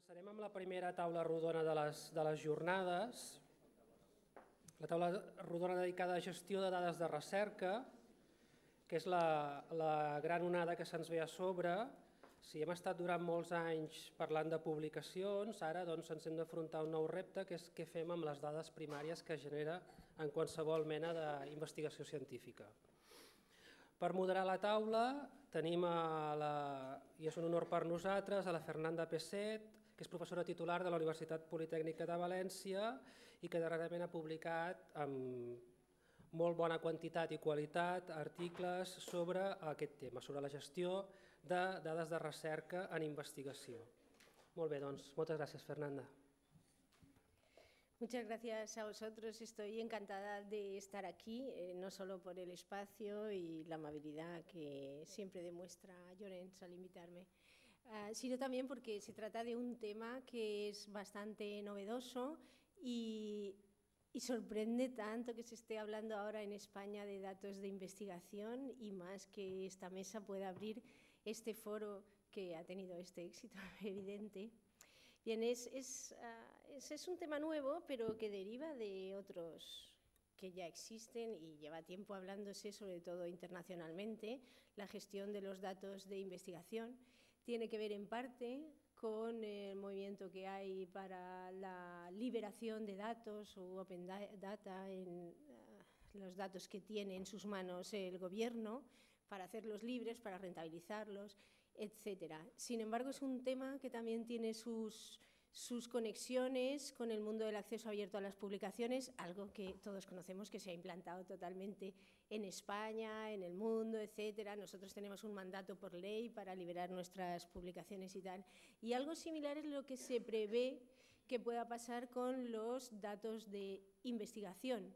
Començarem amb la primera taula rodona de les jornades. La taula rodona dedicada a gestió de dades de recerca, que és la gran onada que se'ns ve a sobre. Si hem estat durant molts anys parlant de publicacions, ara ens hem d'afrontar un nou repte, que és què fem amb les dades primàries que genera en qualsevol mena d'investigació científica. Per moderar la taula tenim, i és un honor per nosaltres, a la Fernanda Peset, que és professora titular de la Universitat Politècnica de València i que darrerament ha publicat amb molt bona quantitat i qualitat articles sobre aquest tema, sobre la gestió de dades de recerca en investigació. Molt bé, doncs, moltes gràcies, Fernanda. Muchas gracias a vosotros. Estoy encantada de estar aquí, no solo por el espacio y la amabilidad que siempre demuestra Llorenç al invitarme, sino también porque se trata de un tema que es bastante novedoso y sorprende tanto que se esté hablando ahora en España de datos de investigación y más que esta mesa pueda abrir este foro que ha tenido este éxito evidente. Bien, es un tema nuevo, pero que deriva de otros que ya existen y lleva tiempo hablándose, sobre todo internacionalmente. La gestión de los datos de investigación tiene que ver en parte con el movimiento que hay para la liberación de datos o open data, en los datos que tiene en sus manos el gobierno, para hacerlos libres, para rentabilizarlos, etcétera. Sin embargo, es un tema que también tiene sus conexiones con el mundo del acceso abierto a las publicaciones, algo que todos conocemos que se ha implantado totalmente en España, en el mundo, etcétera. Nosotros tenemos un mandato por ley para liberar nuestras publicaciones y tal. Y algo similar es lo que se prevé que pueda pasar con los datos de investigación.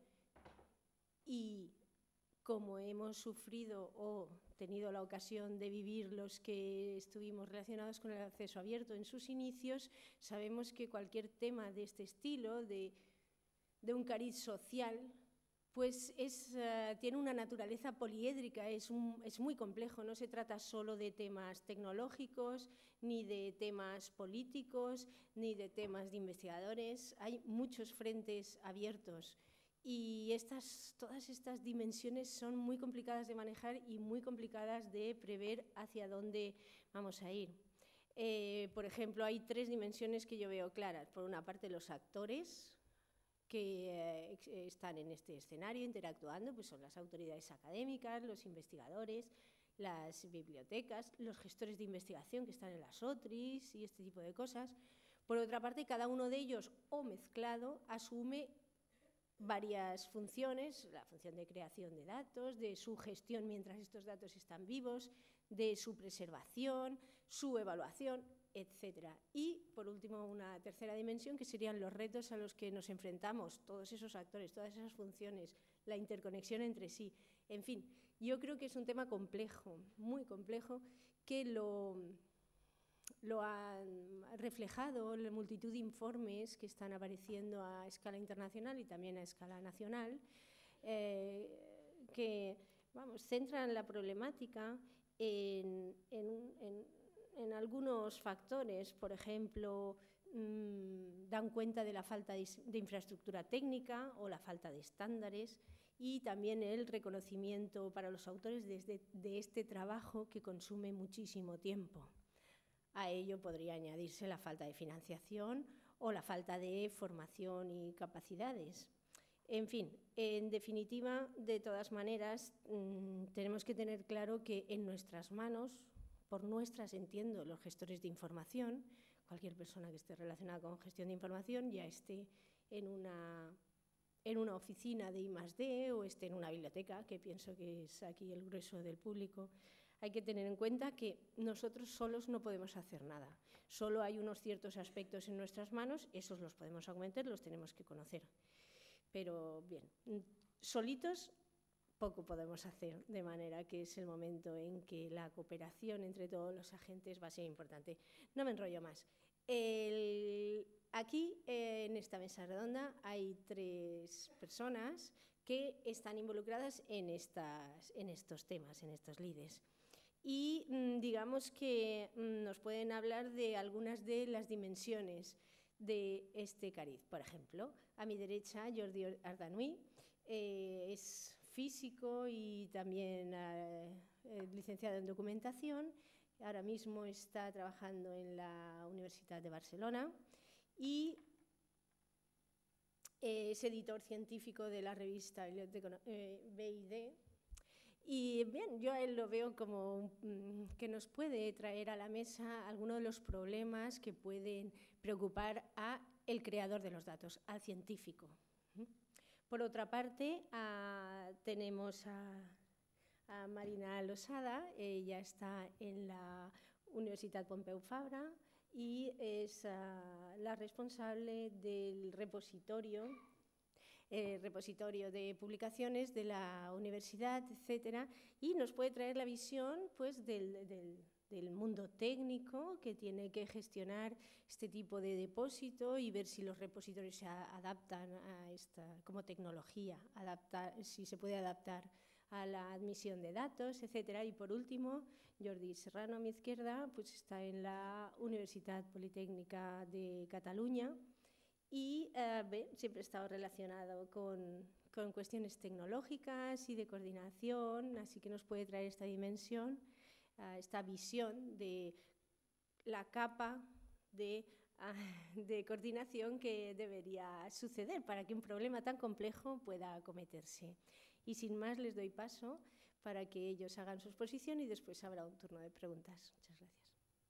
Y como hemos sufrido o tenido la ocasión de vivir los que estuvimos relacionados con el acceso abierto en sus inicios, sabemos que cualquier tema de este estilo, de un cariz social, pues tiene una naturaleza poliédrica, es muy complejo, no se trata solo de temas tecnológicos, ni de temas políticos, ni de temas de investigadores, hay muchos frentes abiertos. Y todas estas dimensiones son muy complicadas de manejar y muy complicadas de prever hacia dónde vamos a ir. Por ejemplo, hay tres dimensiones que yo veo claras. Por una parte, los actores que están en este escenario interactuando, pues son las autoridades académicas, los investigadores, las bibliotecas, los gestores de investigación que están en las OTRIs y este tipo de cosas. Por otra parte, cada uno de ellos, o mezclado, asume varias funciones, la función de creación de datos, de su gestión mientras estos datos están vivos, de su preservación, su evaluación, etc. Y, por último, una tercera dimensión que serían los retos a los que nos enfrentamos, todos esos actores, todas esas funciones, la interconexión entre sí. En fin, yo creo que es un tema complejo, muy complejo, que lo han reflejado la multitud de informes que están apareciendo a escala internacional y también a escala nacional, que centran la problemática en algunos factores. Por ejemplo, dan cuenta de la falta de infraestructura técnica o la falta de estándares y también el reconocimiento para los autores de este trabajo que consume muchísimo tiempo. A ello podría añadirse la falta de financiación o la falta de formación y capacidades. En fin, en definitiva, de todas maneras, tenemos que tener claro que en nuestras manos, por nuestras entiendo los gestores de información, cualquier persona que esté relacionada con gestión de información, ya esté en una oficina de I+D o esté en una biblioteca, que pienso que es aquí el grueso del público. Hay que tener en cuenta que nosotros solos no podemos hacer nada. Solo hay unos ciertos aspectos en nuestras manos, esos los podemos aumentar, los tenemos que conocer. Pero bien, solitos poco podemos hacer, de manera que es el momento en que la cooperación entre todos los agentes va a ser importante. No me enrollo más. Aquí, en esta mesa redonda, hay tres personas que están involucradas en estos temas, en estos lides. y digamos que nos pueden hablar de algunas de las dimensiones de este cariz. Por ejemplo, a mi derecha, Jordi Ardanuy, es físico y también licenciado en documentación. Ahora mismo está trabajando en la Universidad de Barcelona y es editor científico de la revista BID. Y bien, yo a él lo veo como que nos puede traer a la mesa algunos de los problemas que pueden preocupar al creador de los datos, al científico. Por otra parte, tenemos a Marina Losada, ella está en la Universitat Pompeu Fabra y es la responsable del repositorio de publicaciones de la universidad, etcétera, y nos puede traer la visión pues, del mundo técnico que tiene que gestionar este tipo de depósito y ver si los repositorios se adaptan a esta como tecnología, si se puede adaptar a la admisión de datos, etcétera. Y por último, Jordi Serrano a mi izquierda pues está en la Universitat Politécnica de Catalunya y siempre he estado relacionado con cuestiones tecnológicas y de coordinación, así que nos puede traer esta dimensión, esta visión de la capa de coordinación que debería suceder para que un problema tan complejo pueda acometerse. Y sin más les doy paso para que ellos hagan su exposición y después habrá un turno de preguntas. Muchas gracias.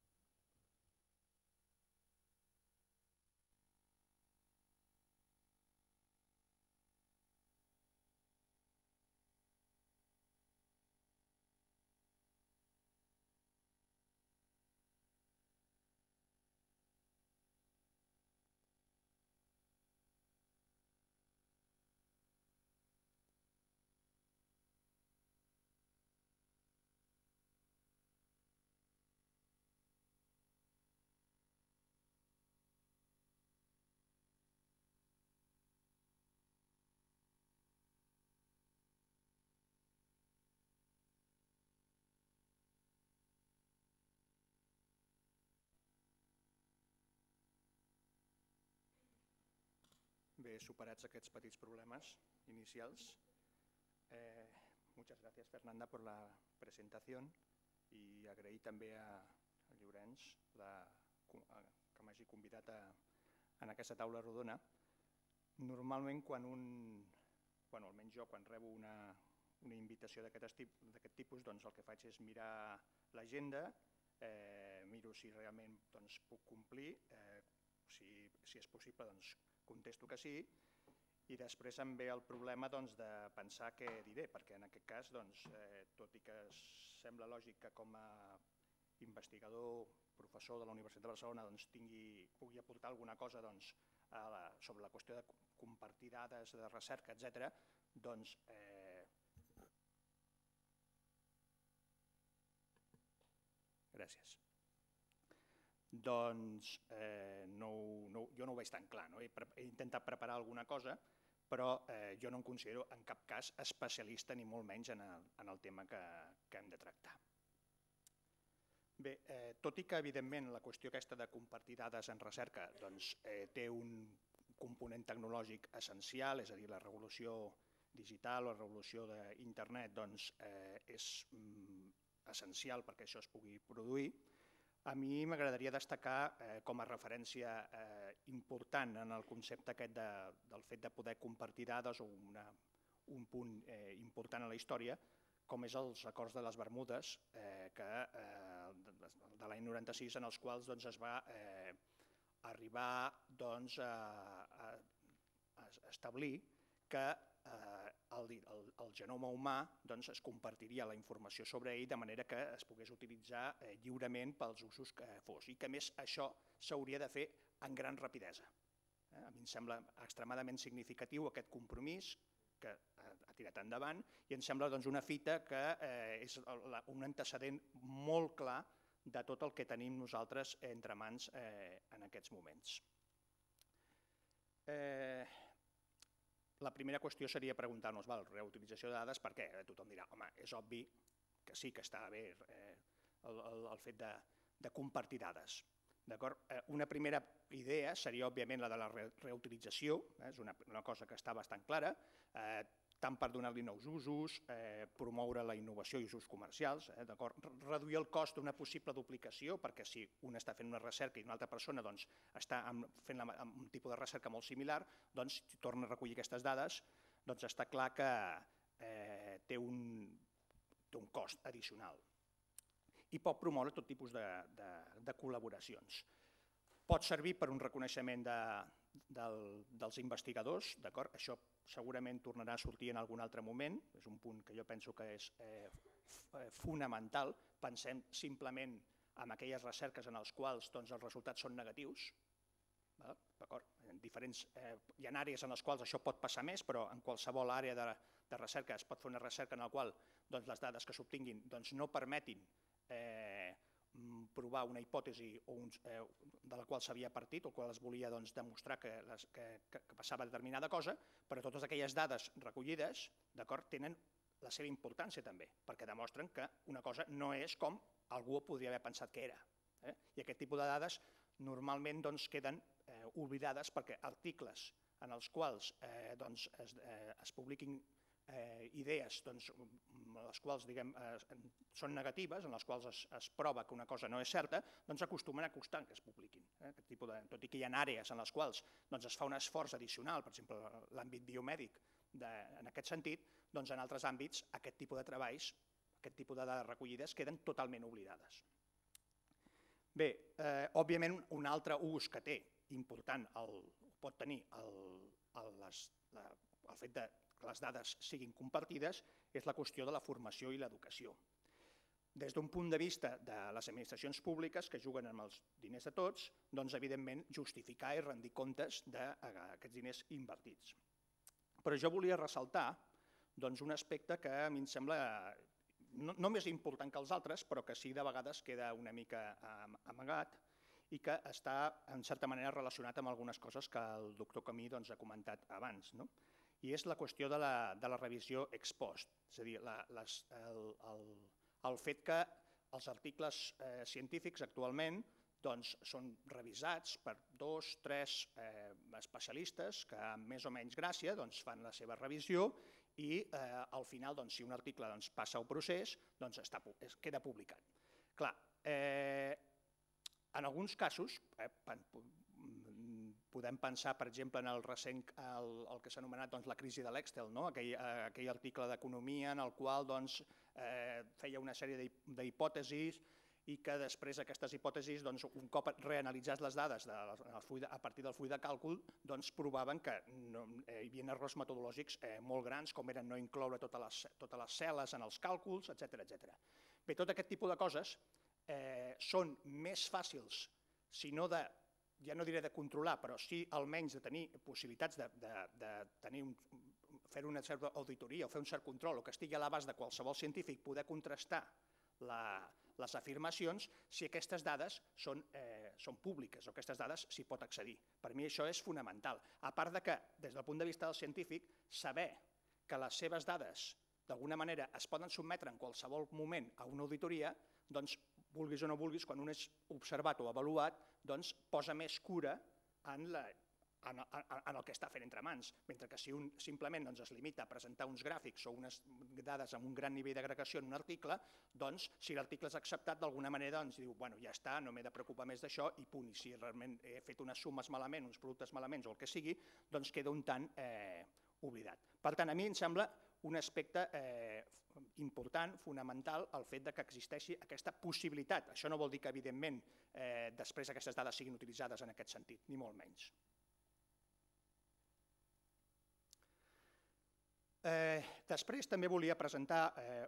Bé, superats aquests petits problemes inicials, muchas gracias Fernanda por la presentación y agrair també a Llorenç que m'hagi convidat en aquesta taula rodona. Normalment bueno, almenys jo quan rebo una invitació d'aquest tipus, doncs el que faig és mirar l'agenda, miro si realment puc complir, si és possible contesto que sí, i després em ve el problema de pensar què diré, perquè en aquest cas, tot i que sembla lògic que com a investigador, professor de la Universitat de Barcelona pugui aportar alguna cosa sobre la qüestió de compartir dades de recerca, etc., doncs gràcies. Doncs jo no ho veig tan clar. He intentat preparar alguna cosa, però jo no em considero en cap cas especialista ni molt menys en el tema que hem de tractar. Bé, tot i que evidentment la qüestió aquesta de compartir dades en recerca té un component tecnològic essencial, és a dir, la revolució digital o la revolució d'internet és essencial perquè això es pugui produir, a mi m'agradaria destacar com a referència important en el concepte aquest del fet de poder compartir dades o un punt important a la història, com és els acords de les Bermudes de l'any 96, en els quals es va arribar a establir que el genoma humà es compartiria la informació sobre ell de manera que es pogués utilitzar lliurement pels usos que fos i que a més això s'hauria de fer en gran rapidesa. A mi em sembla extremadament significatiu aquest compromís que ha tirat endavant i em sembla una fita que és un antecedent molt clar de tot el que tenim nosaltres entre mans en aquests moments. La primera qüestió seria preguntar-nos, reutilització de dades, per què? Tothom dirà, home, és obvi sí que està bé el fet de compartir dades. Una primera idea seria, òbviament, la de la reutilització, és una cosa que està bastant clara, tant per donar-li nous usos, promoure la innovació i usos comercials, reduir el cost d'una possible duplicació, perquè si un està fent una recerca i una altra persona està fent un tipus de recerca molt similar, doncs, si torna a recollir aquestes dades, doncs està clar que té un cost addicional. I pot promoure tot tipus de col·laboracions. Pot servir per un reconeixement dels investigadors, això segurament tornarà a sortir en algun altre moment, és un punt que jo penso que és fonamental. Pensem simplement en aquelles recerques en les quals els resultats són negatius. Hi ha àrees en les quals això pot passar més, però en qualsevol àrea de recerca es pot fer una recerca en la qual les dades que s'obtinguin no permetin provar una hipòtesi de la qual s'havia partit o qual es volia demostrar que passava determinada cosa, però totes aquelles dades recollides tenen la seva importància també, perquè demostren que una cosa no és com algú podria haver pensat que era. I aquest tipus de dades normalment queden oblidades perquè articles en els quals es publiquin idees les quals són negatives, en les quals es prova que una cosa no és certa, acostumen a costar que es publiquin. Tot i que hi ha àrees en les quals es fa un esforç addicional, per exemple, l'àmbit biomèdic, en aquest sentit, en altres àmbits aquest tipus de treballs, aquest tipus de dades recollides queden totalment oblidades. Bé, òbviament un altre ús que té important pot tenir el fet que les dades siguin compartides és la qüestió de la formació i l'educació. Des d'un punt de vista de les administracions públiques que juguen amb els diners de tots, evidentment justificar i rendir comptes d'aquests diners invertits. Però jo volia ressaltar un aspecte que a mi em sembla no més important que els altres, però que sí de vegades queda una mica amagat i que està en certa manera relacionat amb algunes coses que el doctor Camí ha comentat abans. I és la qüestió de la revisió ex post, és a dir, el fet que els articles científics actualment són revisats per 2 o 3 especialistes que amb més o menys gràcia fan la seva revisió i al final, si un article passa el procés, queda publicat. Clar, en alguns casos, podem pensar, per exemple, en el recent, el que s'ha anomenat la crisi de l'Excel, aquell article d'economia en el qual feia una sèrie d'hipòtesis i que després aquestes hipòtesis, un cop reanalitzats les dades a partir del full de càlcul, provaven que hi havia errors metodològics molt grans, com eren no incloure totes les cel·les en els càlculs, etc. Bé, tot aquest tipus de coses són més fàcils, si no de, ja no diré de controlar, però sí almenys de tenir possibilitats de fer una certa auditoria o fer un cert control o que estigui a l'abast de qualsevol científic poder contrastar les afirmacions si aquestes dades són públiques o aquestes dades s'hi pot accedir. Per mi això és fonamental. A part que, des del punt de vista del científic, saber que les seves dades d'alguna manera es poden sotmetre en qualsevol moment a una auditoria, doncs, vulguis o no vulguis, quan un és observat o avaluat, doncs posa més cura en el que està fent entre mans, mentre que si un simplement es limita a presentar uns gràfics o unes dades amb un gran nivell d'agregació en un article, doncs si l'article és acceptat d'alguna manera diu, bueno, ja està, no m'he de preocupar més d'això i punt, i si realment he fet unes sumes malament, uns productes malament o el que sigui, doncs queda un tant oblidat. Per tant, a mi em sembla un aspecte important, fonamental, el fet que existeixi aquesta possibilitat. Això no vol dir que, evidentment, després aquestes dades siguin utilitzades en aquest sentit, ni molt menys. Després també volia presentar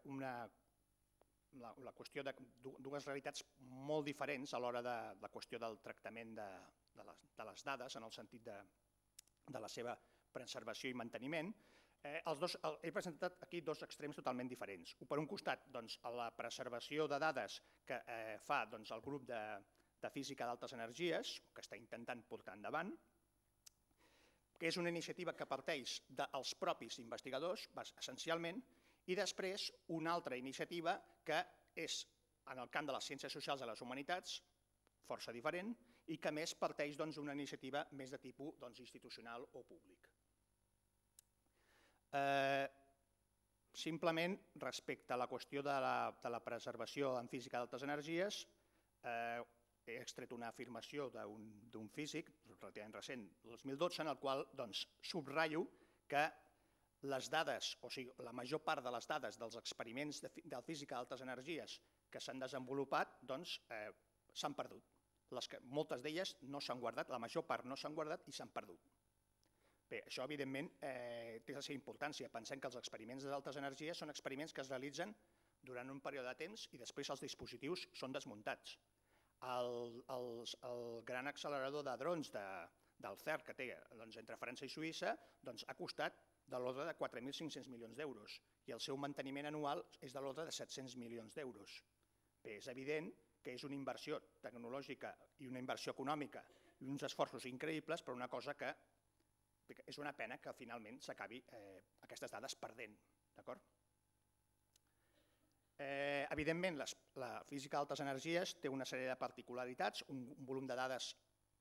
la qüestió de dues realitats molt diferents a l'hora de la qüestió del tractament de les dades en el sentit de la seva preservació i manteniment. He presentat aquí 2 extrems totalment diferents. Per un costat, la preservació de dades que fa el grup de física d'altes energies, que està intentant portar endavant, que és una iniciativa que parteix dels propis investigadors, essencialment, I després una altra iniciativa que és en el camp de les ciències socials i les humanitats, força diferent, i que a més parteix d'una iniciativa més de tipus institucional o públic. Simplement, respecte a la qüestió de la preservació en física d'altes energies, he extret una afirmació d'un físic relativament recent, el 2012, en el qual subratllo que les dades, o sigui, la major part de les dades dels experiments de física d'altes energies que s'han desenvolupat s'han perdut. Moltes d'elles no s'han guardat, la major part no s'han guardat i s'han perdut. Bé, això evidentment té la seva importància. Pensem que els experiments d'altes energies són experiments que es realitzen durant un període de temps i després els dispositius són desmuntats. El gran accelerador de drons del CERN que té entre França i Suïssa ha costat de l'ordre de 4.500 milions d'euros i el seu manteniment anual és de l'ordre de 700 milions d'euros. Bé, és evident que és una inversió tecnològica i una inversió econòmica i uns esforços increïbles, però una cosa que és una pena que finalment s'acabi aquestes dades perdent. Evidentment, la física d'altes energies té una sèrie de particularitats, un volum de dades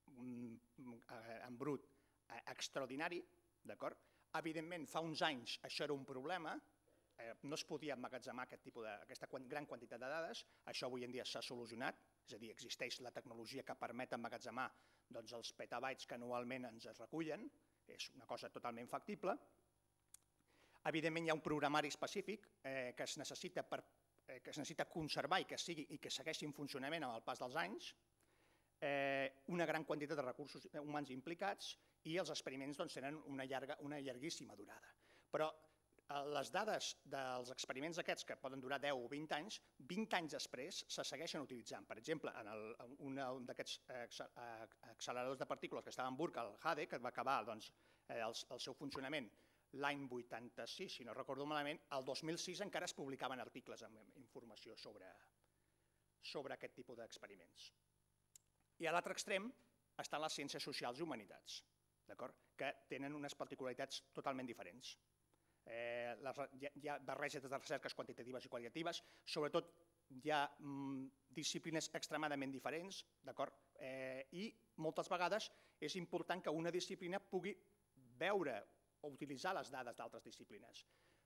en brut extraordinari. Evidentment, fa uns anys això era un problema, no es podia emmagatzemar aquesta gran quantitat de dades, això avui en dia s'ha solucionat, és a dir, existeix la tecnologia que permet emmagatzemar els petabytes que anualment ens es recullen, és una cosa totalment factible. Evidentment hi ha un programari específic que es necessita conservar i que segueixi en funcionament amb el pas dels anys, una gran quantitat de recursos humans implicats i els experiments tenen una llarguíssima durada. Però les dades dels experiments aquests, que poden durar 10 o 20 anys, 20 anys després se segueixen utilitzant. Per exemple, en un d'aquests acceleradors de partícules que estava a Hamburg, el HADE, que va acabar el seu funcionament l'any 86, si no recordo malament, el 2006 encara es publicaven articles amb informació sobre aquest tipus d'experiments. I a l'altre extrem estan les ciències socials i humanitats, que tenen unes particularitats totalment diferents. Hi ha barreges de recerques quantitatives i qualitatives, sobretot hi ha disciplines extremadament diferents, i moltes vegades és important que una disciplina pugui veure o utilitzar les dades d'altres disciplines.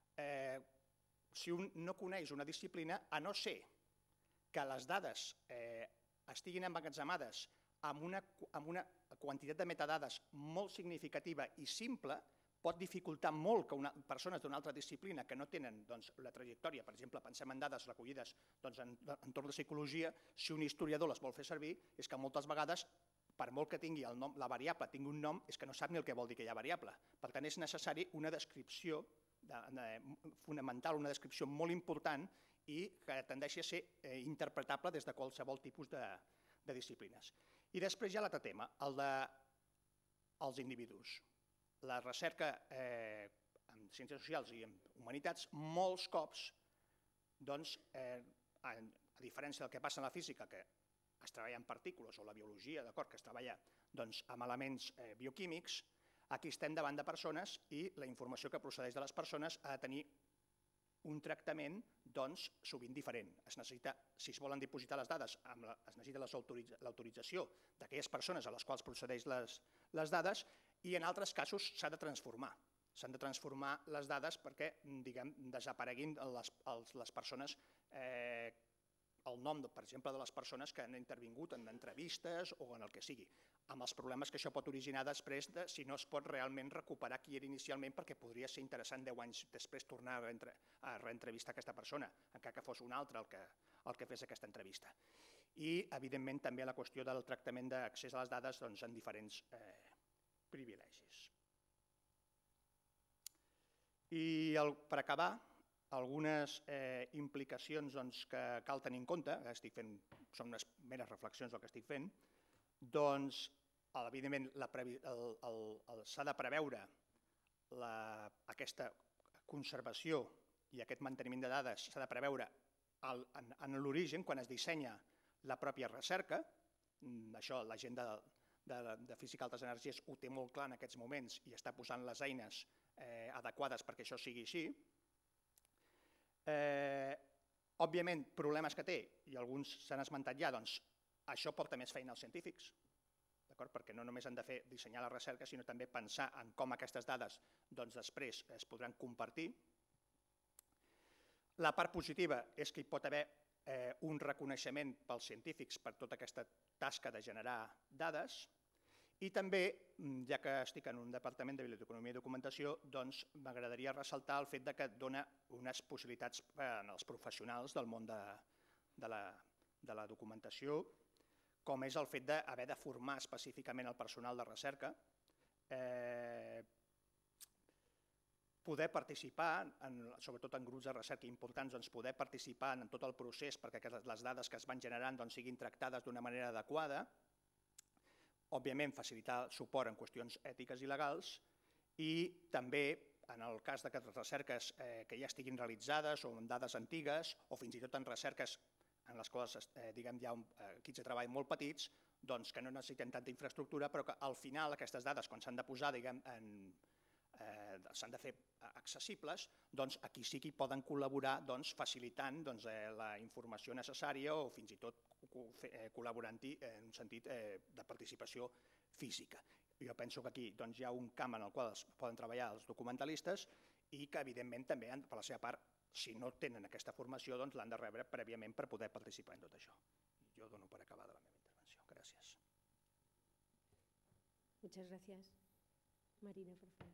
Si un no coneix una disciplina, a no ser que les dades estiguin emmagatzemades amb una quantitat de metadades molt significativa i simple, pot dificultar molt que persones d'una altra disciplina que no tenen la trajectòria, per exemple, pensem en dades recollides en entorn de psicologia, si un historiador les vol fer servir, és que moltes vegades, per molt que tingui la variable, tingui un nom, és que no sap ni el que vol dir aquella variable. Per tant, és necessari una descripció fonamental, una descripció molt important i que tendeixi a ser interpretable des de qualsevol tipus de disciplines. I després hi ha l'altre tema, el dels individus. La recerca en ciències socials i en humanitats molts cops, a diferència del que passa en la física, que es treballa en partícules, o la biologia, que es treballa amb elements bioquímics, aquí estem davant de persones i la informació que procedeix de les persones ha de tenir un tractament sovint diferent. Si es volen dipositar les dades, es necessita l'autorització d'aquelles persones a les quals procedeix les dades i en altres casos s'ha de transformar. S'han de transformar les dades perquè desapareguin les persones, el nom, per exemple, de les persones que han intervingut en entrevistes o en el que sigui, amb els problemes que això pot originar després si no es pot realment recuperar qui era inicialment, perquè podria ser interessant 10 anys després tornar a reentrevistar aquesta persona, encara que fos un altre el que fes aquesta entrevista. I, evidentment, també la qüestió del tractament d'accés a les dades en diferents privilegis. I per acabar, algunes implicacions que cal tenir en compte, són unes meres reflexions el que estic fent, doncs, evidentment, s'ha de preveure aquesta conservació i aquest manteniment de dades, s'ha de preveure en l'origen, quan es dissenya la pròpia recerca. Això la gent de Física d'Altes Energies ho té molt clar en aquests moments i està posant les eines adequades perquè això sigui així. Òbviament, problemes que té, i alguns s'han esmentat ja, doncs això porta més feina als científics, perquè no només han de dissenyar la recerca, sinó també pensar en com aquestes dades després es podran compartir. La part positiva és que hi pot haver un reconeixement pels científics per tota aquesta tasca de generar dades i també, ja que estic en un departament de biblioteconomia i documentació, doncs m'agradaria ressaltar el fet que dona unes possibilitats als professionals del món de la documentació, com és el fet d'haver de formar específicament el personal de recerca, poder participar, sobretot en grups de recerca importants, poder participar en tot el procés perquè les dades que es van generant siguin tractades d'una manera adequada, òbviament facilitar suport en qüestions ètiques i legals i també, en el cas de recerques que ja estiguin realitzades o en dades antigues o fins i tot en recerques en les quals hi ha equips de treball molt petits, que no necessiten tanta infraestructura, però que al final aquestes dades, quan s'han de posar, s'han de fer accessibles, aquí sí que hi poden col·laborar facilitant la informació necessària o fins i tot col·laborant-hi en un sentit de participació física. Jo penso que aquí hi ha un camp en el qual poden treballar els documentalistes i que evidentment també, per la seva part, si no tenen aquesta formació, l'han de rebre prèviament per poder participar en tot això. Jo dono per acabada la meva intervenció. Gràcies. Muchas gracias. Marina, por favor.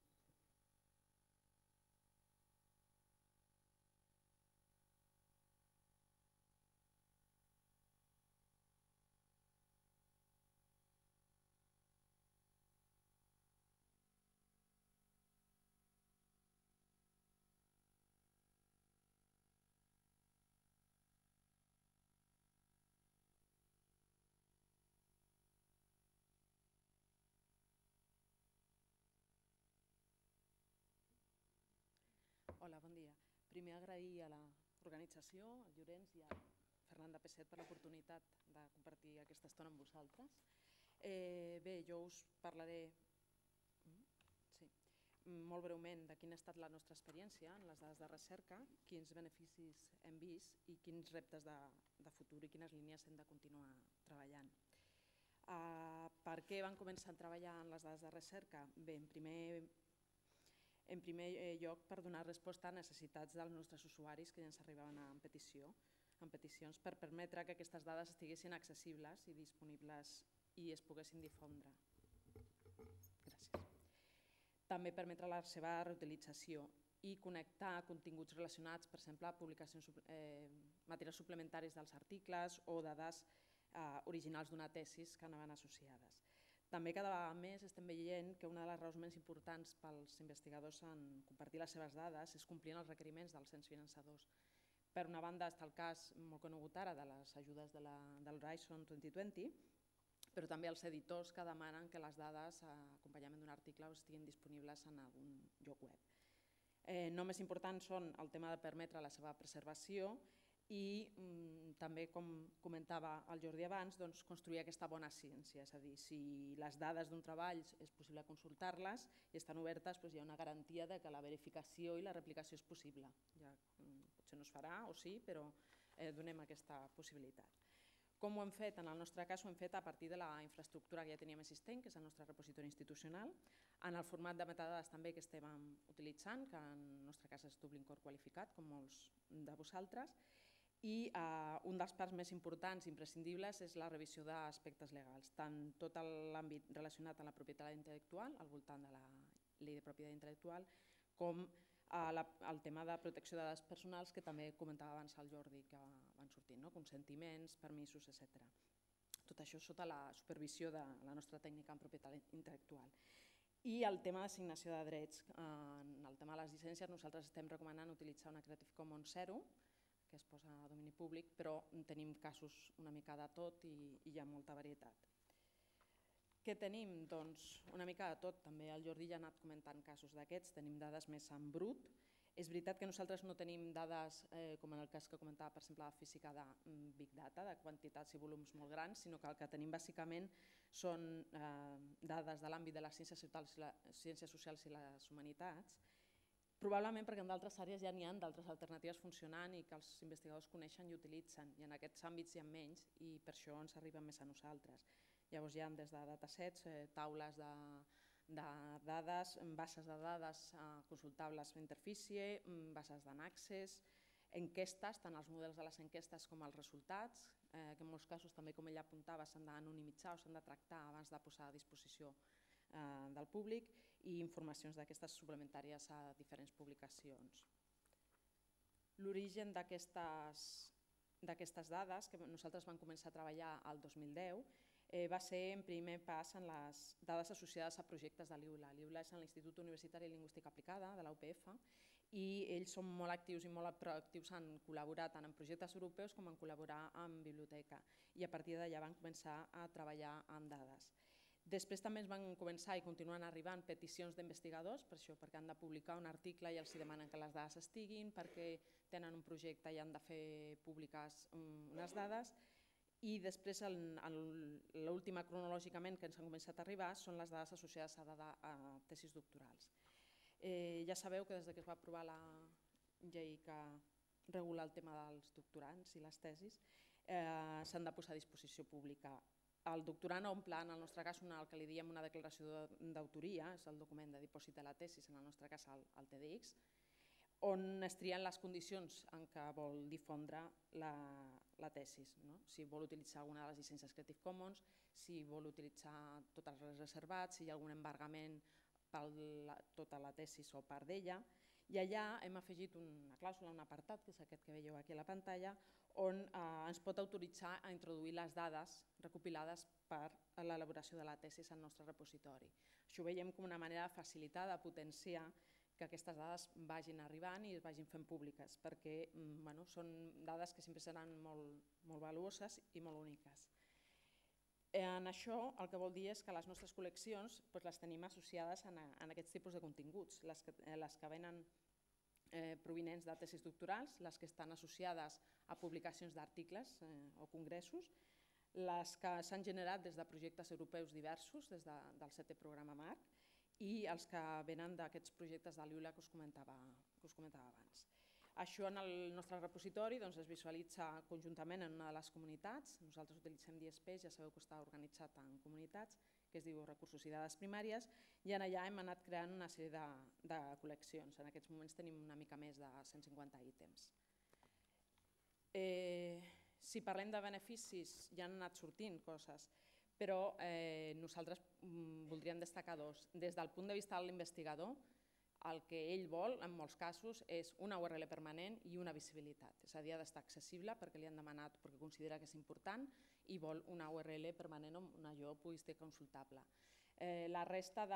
Hola, bon dia. Primer agrair a l'organització, al Llorenç i a Fernanda Pesset per l'oportunitat de compartir aquesta estona amb vosaltres. Bé, jo us parlaré molt breument de quina ha estat la nostra experiència en les dades de recerca, quins beneficis hem vist i quins reptes de futur i quines línies hem de continuar treballant. Per què vam començar a treballar en les dades de recerca? Bé, en primer lloc, per donar resposta a necessitats dels nostres usuaris que ja ens arribaven en peticions per permetre que aquestes dades estiguessin accessibles i disponibles i es poguessin difondre. Gràcies. També permetre la seva reutilització i connectar continguts relacionats, per exemple, publicacions, materials suplementaris dels articles o dades originals d'una tesis que anaven associades. També cada vegada més estem veient que una de les raons més importants pels investigadors en compartir les seves dades és complir els requeriments dels ens finançadors. Per una banda està el cas molt conegut ara de les ajudes del Horizon 2020, però també els editors que demanen que les dades acompanyament d'un article estiguin disponibles en algun lloc web. No més importants són el tema de permetre la seva preservació i també, com comentava el Jordi abans, construir aquesta bona ciència. És a dir, si les dades d'un treball és possible consultar-les i estan obertes, hi ha una garantia que la verificació i la replicació és possible. Potser no es farà o sí, però donem aquesta possibilitat. Com ho hem fet? En el nostre cas ho hem fet a partir de la infraestructura que ja teníem existent, que és el nostre repositori institucional, en el format de metadades també que estem utilitzant, que en el nostre cas és Dublin Core qualificat, com molts de vosaltres, i un dels parts més importants i imprescindibles és la revisió d'aspectes legals, tant tot l'àmbit relacionat amb la propietat intel·lectual, al voltant de la llei de propietat intel·lectual, com el tema de protecció de dades personals, que també comentava abans el Jordi, que van sortint, consentiments, permisos, etc. Tot això sota la supervisió de la nostra tècnica en propietat intel·lectual. I el tema d'assignació de drets. En el tema de les llicències nosaltres estem recomanant utilitzar una Creative Commons 0, que es posa a domini públic, però tenim casos una mica de tot i hi ha molta varietat. Què tenim? Doncs una mica de tot. També el Jordi ja ha anat comentant casos d'aquests. Tenim dades més en brut. És veritat que nosaltres no tenim dades, com en el cas que comentava, per exemple, de física de Big Data, de quantitats i volums molt grans, sinó que el que tenim bàsicament són dades de l'àmbit de les ciències socials i les humanitats Probablement perquè en d'altres àrees ja n'hi ha d'altres alternatives funcionant i que els investigadors coneixen i utilitzen, i en aquests àmbits hi ha menys i per això ens arriben més a nosaltres. Llavors hi ha des de datasets, taules de dades, bases de dades consultables per interfície, bases d'Anaccess, enquestes, tant els models de les enquestes com els resultats, que en molts casos també, com ella apuntava, s'han d'anonimitzar o s'han de tractar abans de posar a disposició del públic, i informacions d'aquestes suplementàries a diferents publicacions. L'origen d'aquestes dades, que nosaltres vam començar a treballar el 2010, va ser en primer pas en les dades associades a projectes de l'IULA. L'IULA és l'Institut Universitari de Lingüística Aplicada, de la UPF, i ells són molt actius i molt proactius en col·laborar tant en projectes europeus com en col·laborar en biblioteca. I a partir d'allà van començar a treballar amb dades. Després també ens van començar i continuen arribant peticions d'investigadors, per això, perquè han de publicar un article i els demanen que les dades estiguin, perquè tenen un projecte i han de fer públiques unes dades. I després, l'última cronològicament que ens han començat a arribar són les dades associades a tesis doctorals. Ja sabeu que des que es va aprovar la llei que regula el tema dels doctorants i les tesis, s'han de posar a disposició pública. El doctorant omple, en el nostre cas, el que li diem una declaració d'autoria, és el document de dipòsit de la tesi, en el nostre cas el TDX, on es trien les condicions en què vol difondre la tesi. Si vol utilitzar alguna de les llicències Creative Commons, si vol utilitzar tots els drets reservats, si hi ha algun embargament per tota la tesi o part d'ella. I allà hem afegit una clàusula, un apartat, que és aquest que veieu aquí a la pantalla, on ens pot autoritzar a introduir les dades recopilades per a l'elaboració de la tesi al nostre repositori. Això ho veiem com una manera de facilitar, de potenciar que aquestes dades vagin arribant i es vagin fent públiques, perquè són dades que sempre seran molt valuoses i molt úniques. En això el que vol dir és que les nostres col·leccions les tenim associades a aquests tipus de continguts, les que venen provinents de tesis doctorals, les que estan associades a publicacions d'articles o congressos, les que s'han generat des de projectes europeus diversos, des del 7è programa marc, i els que venen d'aquests projectes de l'IULA que us comentava abans. Això en el nostre repositori es visualitza conjuntament en una de les comunitats. Nosaltres utilitzem DSP, ja sabeu que està organitzat en comunitats, que es diu Recursos i Dades Primàries, i allà hem anat creant una sèrie de col·leccions. En aquests moments tenim una mica més de 150 ítems. Si parlem de beneficis, ja han anat sortint coses, però nosaltres voldríem destacar dos. Des del punt de vista de l'investigador, el que ell vol, en molts casos, és una URL permanent i una visibilitat. És a dir, ha d'estar accessible perquè li han demanat, perquè considera que és important, i vol una URL permanent on allò pugui ser consultable. La resta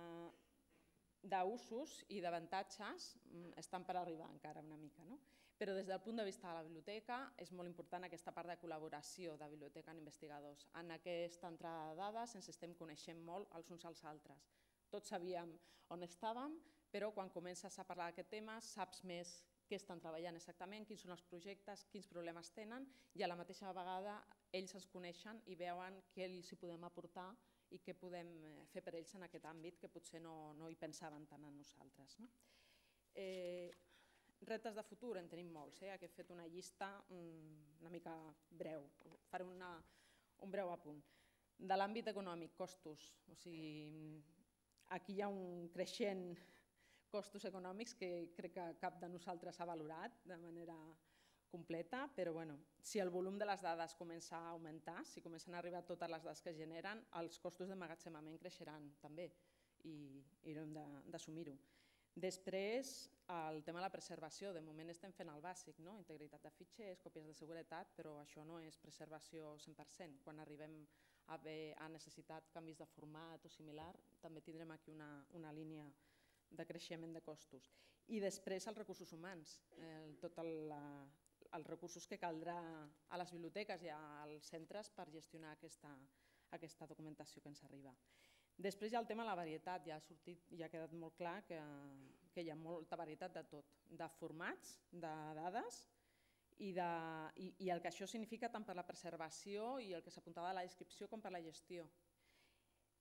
d'usos i d'avantatges estan per arribar encara una mica, però des del punt de vista de la biblioteca és molt important aquesta part de col·laboració de biblioteca amb investigadors. En aquesta entrada de dades ens estem coneixent molt els uns als altres. Tots sabíem on estàvem, però quan comences a parlar d'aquest tema saps més què estan treballant exactament, quins són els projectes, quins problemes tenen, i a la mateixa vegada ells ens coneixen i veuen què els hi podem aportar i què podem fer per ells en aquest àmbit que potser no hi pensaven tant en nosaltres. Reptes de futur en tenim molts, aquí he fet una llista una mica breu, faré un breu apunt. De l'àmbit econòmic, costos, aquí hi ha un creixent costos econòmics que crec que cap de nosaltres ha valorat de manera completa, però si el volum de les dades comença a augmentar, si comencen a arribar totes les dades que es generen, els costos d'emmagatzemament creixeran també i haurem d'assumir-ho. Després, el tema de la preservació. De moment estem fent el bàsic, integritat de fitxers, còpies de seguretat, però això no és preservació 100%. Quan arribem a necessitar canvis de format o similar, també tindrem aquí una línia de creixement de costos. I després els recursos humans, tots els recursos que caldrà a les biblioteques i als centres per gestionar aquesta documentació que ens arriba. Després hi ha el tema de la varietat, ja ha quedat molt clar que hi ha molta varietat de tot, de formats, de dades i el que això significa tant per la preservació i el que s'apuntava a la descripció com per la gestió.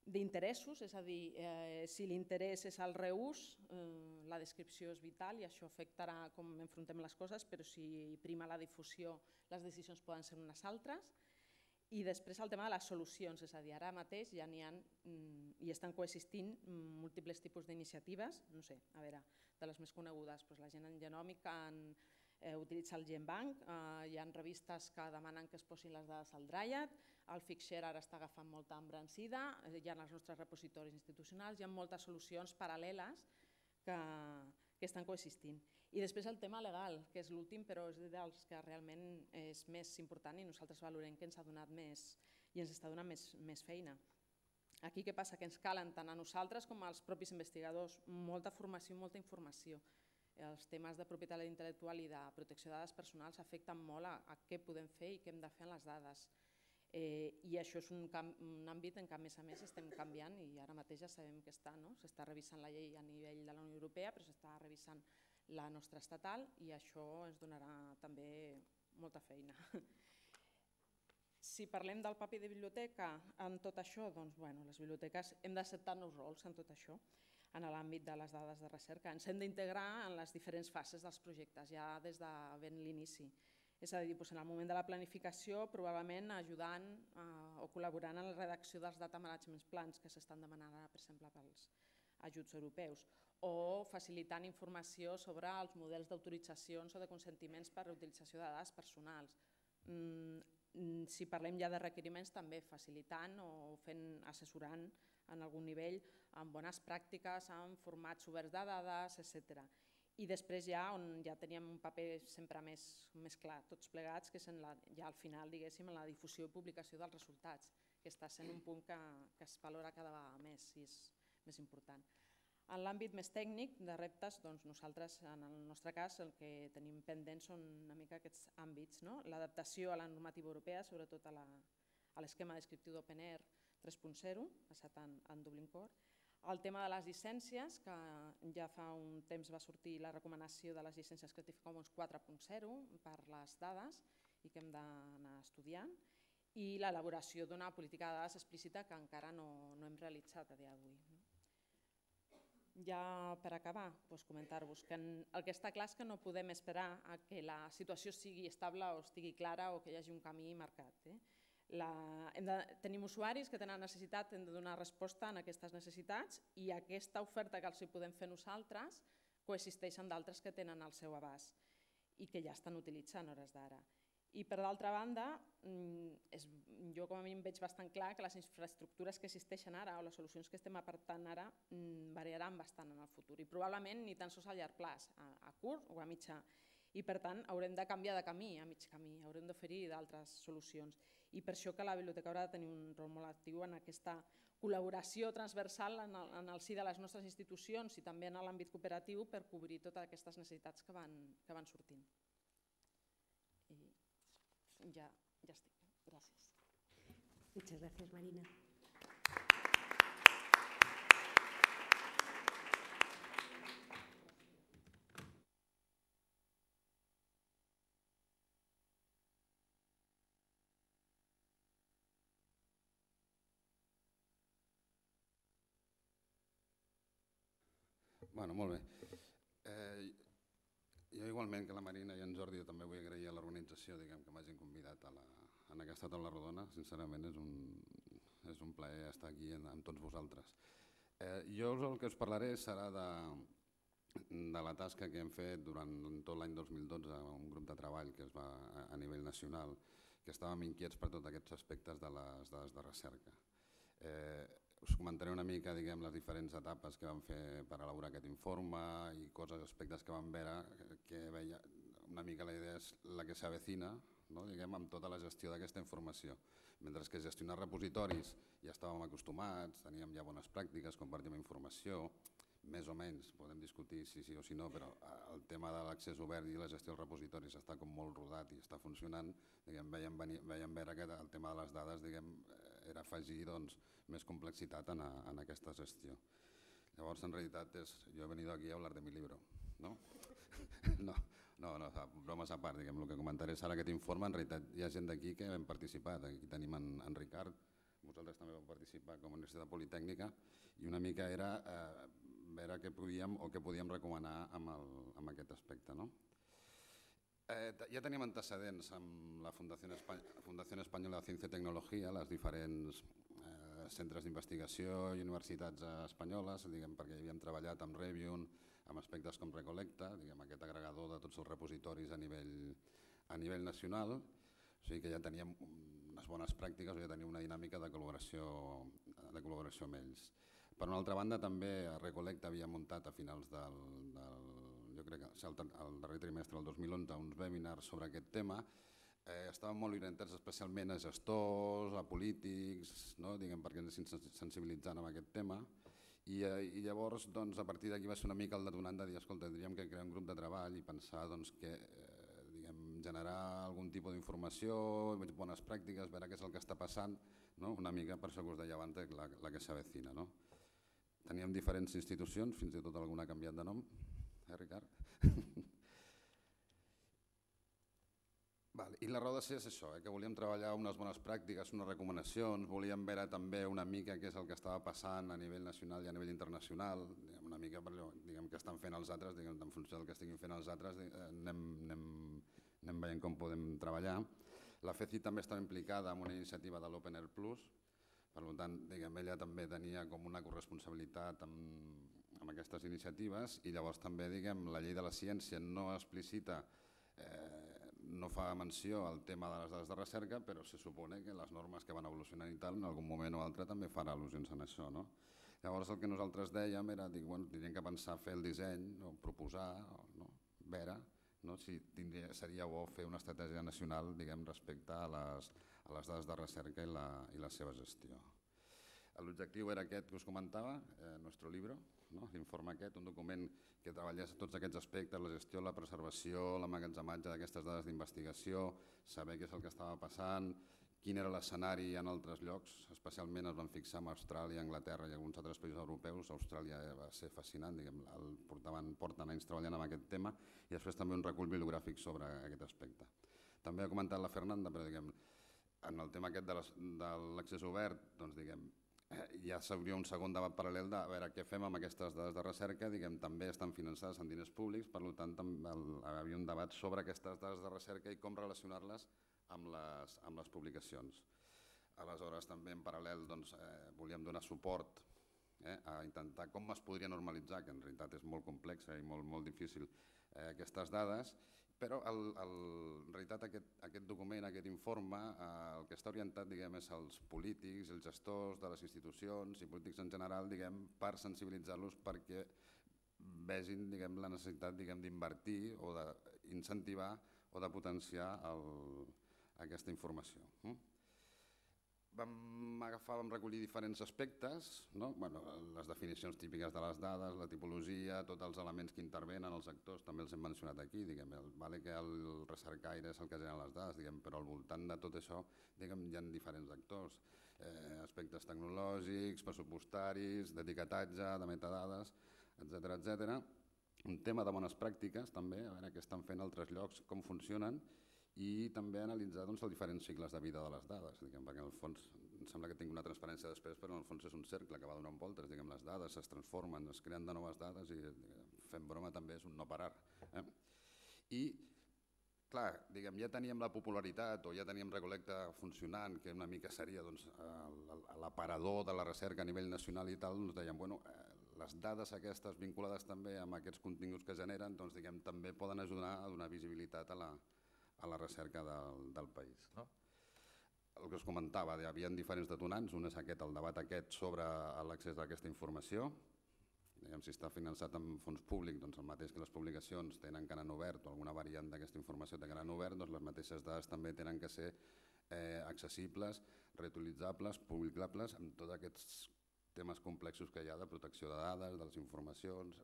d'interessos, és a dir, si l'interès és el reús, la descripció és vital i això afectarà com enfrontem les coses, però si prima la difusió, les decisions poden ser unes altres. I després el tema de les solucions, és a dir, ara mateix ja n'hi ha i estan coexistint múltiples tipus d'iniciatives, no sé, a veure, de les més conegudes, la gent en genòmica utilitza el GenBank, hi ha revistes que demanen que es posin les dades al Dryad, el Figshare ara està agafant molta embrancida, hi ha els nostres repositoris institucionals, hi ha moltes solucions paral·leles que estan coexistint. I després el tema legal, que és l'últim, però és dels que realment és més important i nosaltres valorem que ens ha donat més i ens està donant més feina. Aquí què passa? Que ens calen tant a nosaltres com als propis investigadors molta formació i molta informació. Els temes de propietat intel·lectual i de protecció de dades personals afecten molt a què podem fer i què hem de fer en les dades. I això és un àmbit en què a més estem canviant i ara mateix ja sabem que s'està revisant la llei a nivell de la Unió Europea, però s'està revisant la nostra estatal i això ens donarà també molta feina. Si parlem del paper de biblioteca en tot això, doncs les biblioteques hem d'acceptar nous rols en tot això, en l'àmbit de les dades de recerca. Ens hem d'integrar en les diferents fases dels projectes, ja des de ben l'inici. És a dir, en el moment de la planificació, probablement ajudant o col·laborant en la redacció dels data management plans que s'estan demanant ara, per exemple, pels ajuts europeus, o facilitant informació sobre els models d'autoritzacions o de consentiments per a utilització de dades personals. Si parlem ja de requeriments, també facilitant o assessorant en algun nivell amb bones pràctiques, amb formats oberts de dades, etc. I després ja on ja teníem un paper sempre més clar, tots plegats, que és ja al final, diguéssim, en la difusió i publicació dels resultats, que està sent un punt que es valora cada vegada més i és més important. En l'àmbit més tècnic de reptes, nosaltres, en el nostre cas, el que tenim pendent són una mica aquests àmbits, l'adaptació a la normativa europea, sobretot a l'esquema descriptiu d'OpenAIRE 3.0, basat en Dublin Core, el tema de les llicències, que ja fa un temps va sortir la recomanació de les llicències Creative Commons 4.0 per les dades i que hem d'anar estudiant, i l'elaboració d'una política de dades explícita que encara no hem realitzat a dia d'avui. Ja per acabar, comentar-vos que el que està clar és que no podem esperar a que la situació sigui estable o estigui clara o que hi hagi un camí marcat. Tenim usuaris que tenen necessitat, hem de donar resposta a aquestes necessitats i aquesta oferta que els podem fer nosaltres coexisteix amb d'altres que tenen al seu abast i que ja estan utilitzant a hores d'ara. I per d'altra banda, jo com a mínim veig bastant clar que les infraestructures que existeixen ara o les solucions que estem aportant ara variaran bastant en el futur i probablement ni tan sols a llarg plaç, a curt o a mitjà. I per tant haurem de canviar de camí a mig camí, haurem d'oferir d'altres solucions. I per això que la biblioteca haurà de tenir un rol molt actiu en aquesta col·laboració transversal en el si de les nostres institucions i també en l'àmbit cooperatiu per cobrir totes aquestes necessitats que van sortint. Ya estoy. Gracias. Muchas gracias, Marina. Bueno, molt bé. Jo igualment que la Marina i en Jordi també vull agrair a l'organització que m'hagin convidat en aquesta taula rodona. Sincerament és un plaer estar aquí amb tots vosaltres. Jo el que us parlaré serà de la tasca que hem fet durant tot l'any 2012 un grup de treball que es va a nivell nacional, que estàvem inquiets per tots aquests aspectes de les dades de recerca. Us comentaré una mica les diferents etapes que vam fer per elaborar aquest informe i aspectes que vam veure, que veia una mica la idea és la que s'avecina amb tota la gestió d'aquesta informació. Mentre que gestionar repositoris ja estàvem acostumats, teníem ja bones pràctiques, compartim informació, més o menys, podem discutir si sí o si no, però el tema de l'accés obert i la gestió dels repositoris està com molt rodat i està funcionant. Veiem veure que el tema de les dades era afegir més complexitat en aquesta gestió. Llavors, en realitat, jo he venido aquí a hablar de mi libro, ¿no? No, bromes a part, el que comentaré serà aquest informe. En realitat hi ha gent d'aquí que hem participat. Aquí tenim en Ricard vosaltres també vau participar com a Universitat Politècnica, i una mica era veure què podíem o què podíem recomanar amb aquest aspecte. Ja teníem antecedents amb la Fundació Espanyola de Ciència i Tecnologia, les diferents centres d'investigació i universitats espanyoles, perquè havíem treballat amb Revium, amb aspectes com Recolecta, aquest agregador de tots els repositoris a nivell nacional, o sigui que ja teníem unes bones pràctiques, ja teníem una dinàmica de col·laboració amb ells. Per una altra banda, també Recolecta havia muntat a finals jo crec que el darrer trimestre del 2011 uns webinars sobre aquest tema. Estaven molt orientats especialment a gestors, a polítics, perquè ens sensibilitzant amb aquest tema. I llavors, a partir d'aquí va ser una mica el detonant de dir, escolta, tindríem que crear un grup de treball i pensar que generar algun tipus d'informació, bones pràctiques, veure què és el que està passant, una mica per això que us deia abans, la que s'avecina. Teníem diferents institucions, fins i tot alguna ha canviat de nom, Ricard? I la raó de ser és això, que volíem treballar unes bones pràctiques, unes recomanacions, volíem veure també una mica què és el que estava passant a nivell nacional i a nivell internacional, una mica per allò que estan fent els altres, en funció del que estiguin fent els altres, anem veient com podem treballar. La FECI també estava implicada en una iniciativa de l'Open Air Plus, per tant, ella també tenia com una corresponsabilitat amb aquestes iniciatives, i llavors també la llei de la ciència no explicita, no fa menció al tema de les dades de recerca, però se supone que les normes que van evolucionant i tal, en algun moment o altre també farà al·lusions en això. Llavors el que nosaltres dèiem era, tindríem que pensar fer el disseny, proposar, veure si seria bo fer una estratègia nacional respecte a les dades de recerca i la seva gestió. L'objectiu era aquest que us comentava, Nuestro Libro, l'informe aquest, un document que treballés tots aquests aspectes, la gestió, la preservació, l'emmagatzematge d'aquestes dades d'investigació, saber què és el que estava passant, quin era l'escenari en altres llocs, especialment es van fixar en Austràlia, Anglaterra i alguns altres països europeus. Austràlia va ser fascinant, porten anys treballant amb aquest tema, i després també un recull bibliogràfic sobre aquest aspecte. També ha comentat la Fernanda, però en el tema aquest de l'accés obert, ja s'hauria un segon debat paral·lel de veure què fem amb aquestes dades de recerca, també estan finançades amb diners públics, per tant hi havia un debat sobre aquestes dades de recerca i com relacionar-les amb les publicacions. Aleshores també en paral·lel volíem donar suport a intentar com es podria normalitzar, que en realitat és molt complexa i molt difícil aquestes dades, però en realitat aquest document, aquest informe, el que està orientat és als polítics, als gestors de les institucions i polítics en general per sensibilitzar-los perquè vegin la necessitat d'invertir o d'incentivar o de potenciar aquesta informació. Vam recollir diferents aspectes, les definicions típiques de les dades, la tipologia, tots els elements que intervenen, els actors, també els hem mencionat aquí, vale que el recercaire és el que genera les dades, però al voltant de tot això hi ha diferents actors, aspectes tecnològics, pressupostaris, d'etiquetatge, de metadades, etc. Un tema de bones pràctiques també, a veure què estan fent altres llocs, com funcionen, i també analitzar els diferents cicles de vida de les dades, perquè en el fons em sembla que tinc una transparència després, però en el fons és un cercle que va donant voltes, les dades es transformen, es creen de noves dades i fent broma també és un no parar. I clar, ja teníem la popularitat o ja teníem Recolecta funcionant, que una mica seria l'aparador de la recerca a nivell nacional i tal, ens deien, les dades aquestes vinculades també amb aquests continguts que generen també poden ajudar a donar visibilitat a la recerca del país. El que us comentava, hi havia diferents detonants, un és el debat aquest sobre l'accés a aquesta informació, si està finançat amb fons públics, el mateix que les publicacions tenen canal obert o alguna variant d'aquesta informació té canal obert, les mateixes dades també tenen que ser accessibles, reutilitzables, publicables, amb tots aquests temes complexos que hi ha de protecció de dades, de les informacions.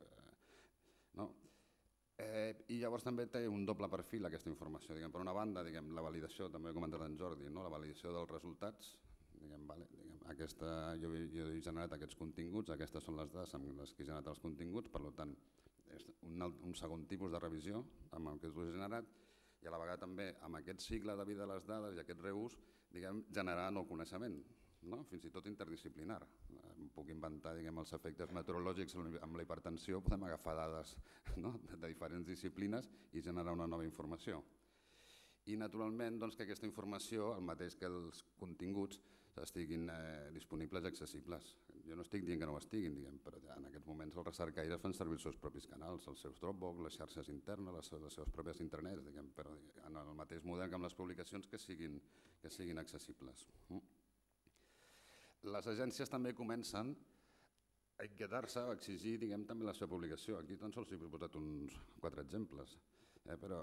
I llavors també té un doble perfil aquesta informació. Per una banda, la validació, també ho ha comentat en Jordi, la validació dels resultats. Jo he generat aquests continguts, aquestes són les dades amb les que he generat els continguts, per tant, és un segon tipus de revisió amb el que us he generat, i a la vegada també amb aquest cicle de vida de les dades i aquest reús generar nou coneixement. fins i tot interdisciplinar. Puc inventar els efectes meteorològics amb la hipertensió, podem agafar dades de diferents disciplines i generar una nova informació. I naturalment que aquesta informació, el mateix que els continguts, estiguin disponibles i accessibles. Jo no estic dient que no ho estiguin, però en aquests moments els recercaires fan servir els seus propis canals, els seus Dropbox, les xarxes internes, les seves pròpies intranets, però en el mateix model que amb les publicacions que siguin accessibles. Les agències també comencen a inquietar-se o a exigir també la seva publicació. Aquí tan sols he proposat uns 4 exemples. Però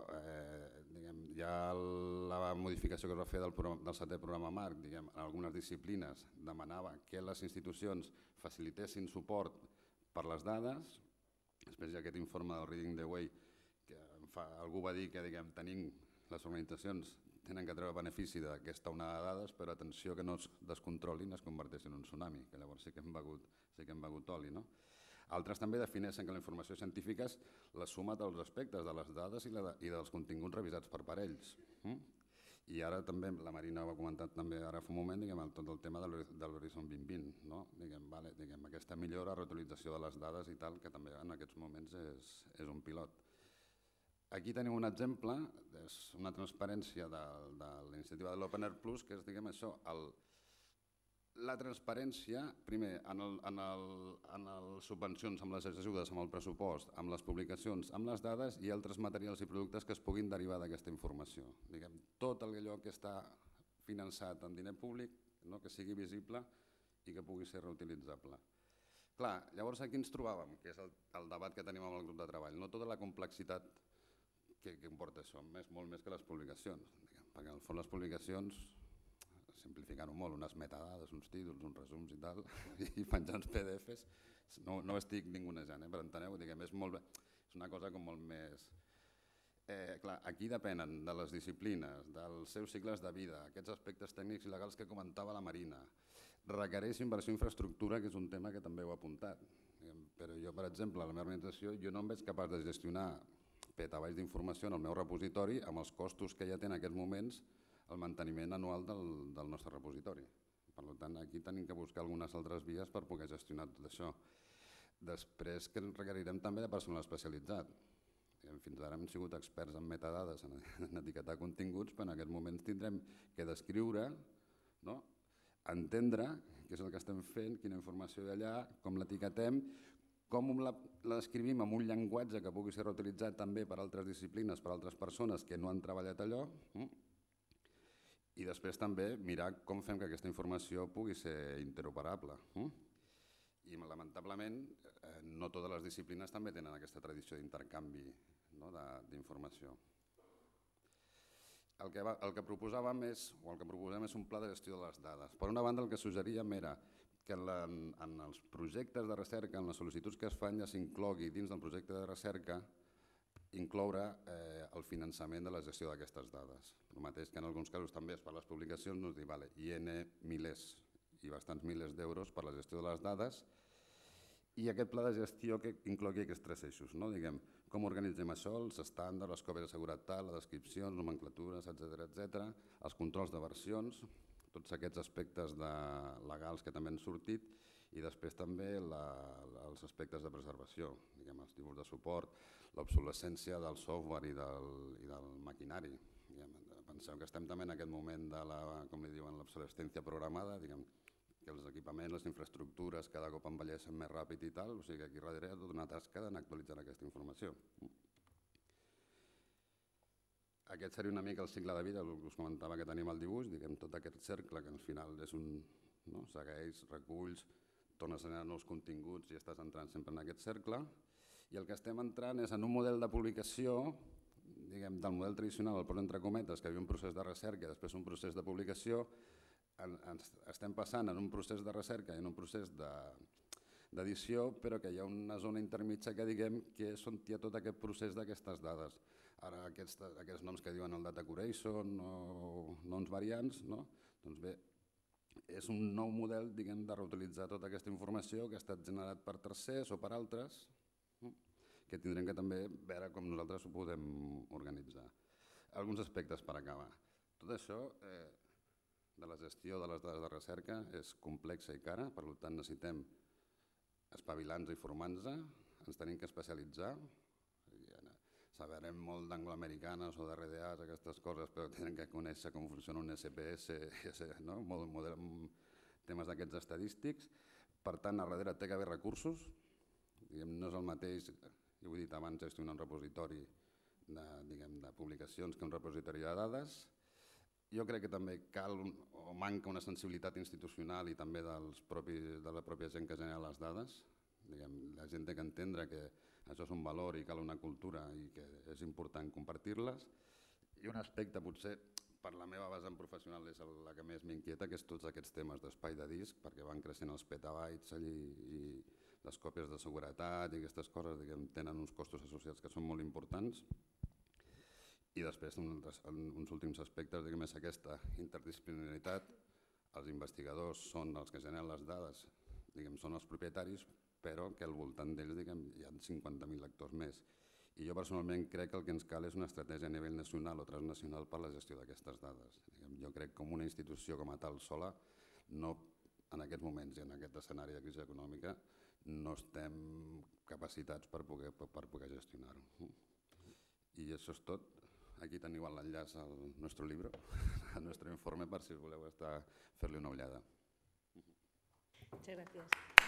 ja la modificació que es va fer del 7è programa marc, en algunes disciplines, demanava que les institucions facilitessin suport per les dades. Després hi ha aquest informe del Reading the Way, que algú va dir que tenim les organitzacions tenen que treure benefici d'aquesta onada de dades, però atenció que no es descontrolin, es converteixin en un tsunami, que llavors sí que hem begut oli. Altres també defineixen que la informació científica és la suma dels aspectes de les dades i dels continguts revisats per parells. I ara també, la Marina ho ha comentat també ara fa un moment, tot el tema de l'Horizon 2020. Aquesta millora, reutilització de les dades i tal, que també en aquests moments és un pilot. Aquí tenim un exemple, és una transparència de la iniciativa de l'Open Air Plus, que és això, la transparència, primer, en les subvencions, amb les ajudes, amb el pressupost, amb les publicacions, amb les dades i altres materials i productes que es puguin derivar d'aquesta informació. Tot allò que està finançat amb diner públic, que sigui visible i que pugui ser reutilitzable. Clar, llavors aquí ens trobàvem, que és el debat que tenim amb el grup de treball, no tota la complexitat que comporta això, molt més que les publicacions, perquè en el fons les publicacions, simplificant-ho molt, unes metadades, uns títols, uns resums i tal, i penjar uns PDFs, no estic ningunejant, però enteneu, és una cosa com molt més... Clar, aquí depenen de les disciplines, dels seus cicles de vida, aquests aspectes tècnics i legals que comentava la Marina. Requereix inversió en infraestructura, que és un tema que també heu apuntat. Però jo, per exemple, a la meva organització, jo no em veig capaç de gestionar petabytes d'informació en el meu repositori amb els costos que ja té en aquests moments el manteniment anual del nostre repositori. Per tant, aquí tenim que buscar algunes altres vies per poder gestionar tot això. Després que requerirem també de personal especialitzat. Fins ara hem sigut experts en metadades, en etiquetar continguts, però en aquests moments tindrem que descriure, entendre què és el que estem fent, quina informació hi ha allà, com l'etiquetem, com la descrivim amb un llenguatge que pugui ser reutilitzat també per altres disciplines, per altres persones que no han treballat allò, i després també mirar com fem que aquesta informació pugui ser interoperable. I lamentablement no totes les disciplines també tenen aquesta tradició d'intercanvi d'informació. El que proposàvem és un pla de gestió de les dades. Per una banda, el que suggeríem era que en els projectes de recerca, en les sol·licituds que es fan, ja s'inclogui dins del projecte de recerca incloure el finançament de la gestió d'aquestes dades. El mateix que en alguns casos també es fa a les publicacions, no es diu, hi ha milers i bastants milers d'euros per la gestió de les dades i aquest pla de gestió que inclogui aquests 3 eixos, com organitzem això, els estàndards, les còpies de seguretat, les descripcions, nomenclatures, etc., els controls de versions, tots aquests aspectes legals que també han sortit i després també els aspectes de preservació, els tipus de suport, l'obsolescència del software i del maquinari. Penseu que estem també en aquest moment de l'obsolescència programada, que els equipaments, les infraestructures cada cop envelleixen més ràpid i tal, o sigui que aquí darrere hi ha tota una tasca d'anar actualitzant aquesta informació. Aquest seria una mica el cicle de vida, us comentava que tenim el dibuix, tot aquest cercle que al final és segueix, reculls, tornes a generar nous continguts i estàs entrant sempre en aquest cercle. I el que estem entrant és en un model de publicació, del model tradicional, el poso entre cometes, que hi havia un procés de recerca i després un procés de publicació, estem passant en un procés de recerca i en un procés d'edició, però que hi ha una zona intermitja que és on hi ha tot aquest procés d'aquestes dades. Ara aquests noms que diuen el data curation o noms variants, doncs bé, és un nou model de reutilitzar tota aquesta informació que ha estat generat per tercers o per altres, que tindrem que també veure com nosaltres ho podem organitzar. Alguns aspectes per acabar. Tot això de la gestió de les dades de recerca és complexa i cara, per tant necessitem espavilar-nos i formar-nos, ens tenim que especialitzar, sabrem molt d'angloamericanes o de RDAs, aquestes coses, però tenen que conèixer com funciona un SPS, temes d'aquests estadístics. Per tant, a darrere té que haver recursos, no és el mateix, ja ho he dit abans, gestionar un repositori de publicacions que un repositori de dades. Jo crec que també cal o manca una sensibilitat institucional i també de la pròpia gent que genera les dades. La gent té que entendre que això és un valor i cal una cultura i que és important compartir-les. I un aspecte, potser per la meva vessant professional és la que més m'inquieta, que és tots aquests temes d'espai de disc, perquè van creixent els petabytes i les còpies de seguretat i aquestes coses tenen uns costos associats que són molt importants. I després, uns últims aspectes, és aquesta interdisciplinaritat. Els investigadors són els que generen les dades, són els propietaris, però que al voltant d'ells hi ha 50.000 lectors més. I jo personalment crec que el que ens cal és una estratègia a nivell nacional o transnacional per a la gestió d'aquestes dades. Jo crec que com una institució com a tal sola, en aquests moments i en aquest escenari de crisi econòmica, no estem capacitats per poder gestionar-ho. I això és tot. Aquí teniu l'enllaç al nostre llibre, al nostre informe, per si voleu fer-li una ullada. Muchas gracias.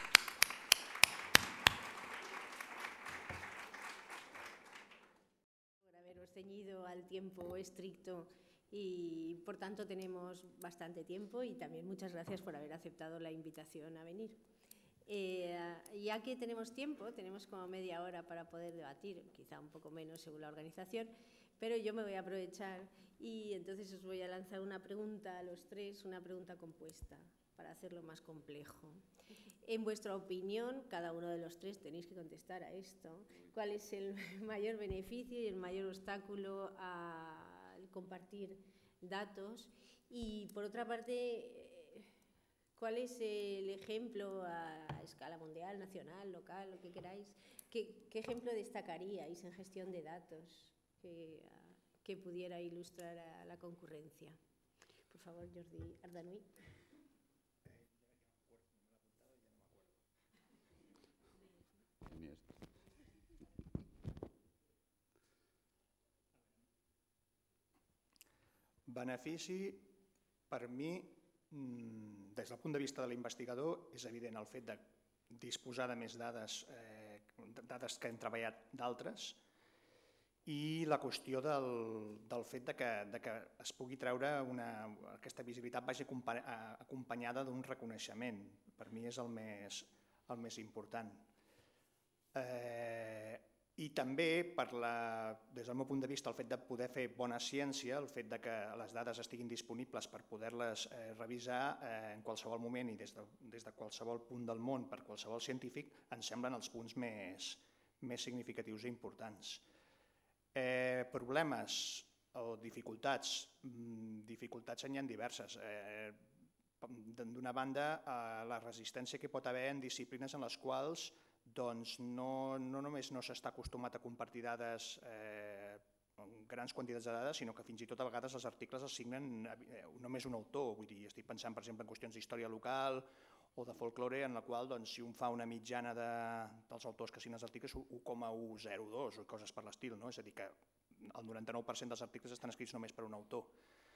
Por haberos ceñido al tiempo estricto y por tanto tenemos bastante tiempo y también muchas gracias por haber aceptado la invitación a venir. Ya que tenemos tiempo, tenemos como media hora para poder debatir, quizá un poco menos según la organización, pero yo me voy a aprovechar y entonces os voy a lanzar una pregunta a los tres, una pregunta compuesta, para hacerlo más complejo. En vuestra opinión, cada uno de los tres tenéis que contestar a esto. ¿Cuál es el mayor beneficio y el mayor obstáculo al compartir datos? Y por otra parte, ¿cuál es el ejemplo a escala mundial, nacional, local, lo que queráis? ¿Qué ejemplo destacaríais en gestión de datos que pudiera ilustrar a la concurrencia? Por favor, Jordi Ardanuy. Benefici, per mi, des del punt de vista de l'investigador, és evident el fet de disposar de més dades que hem treballat d'altres, i la qüestió del fet que es pugui treure aquesta visibilitat vagi acompanyada d'un reconeixement. Per mi és el més important. I també, des del meu punt de vista, el fet de poder fer bona ciència, el fet que les dades estiguin disponibles per poder-les revisar en qualsevol moment i des de qualsevol punt del món per qualsevol científic, ens semblen els punts més significatius i importants. Problemes o dificultats? Dificultats n'hi ha diverses. D'una banda, la resistència que pot haver en disciplines en les quals no només no s'està acostumat a compartir dades, grans quantitats de dades, sinó que fins i tot a vegades els articles els signen només un autor. Estic pensant, per exemple, en qüestions d'història local o de folklore, en la qual si un fa una mitjana dels autors que signen els articles 1,102 o coses per l'estil. És a dir, que el 99% dels articles estan escrits només per un autor.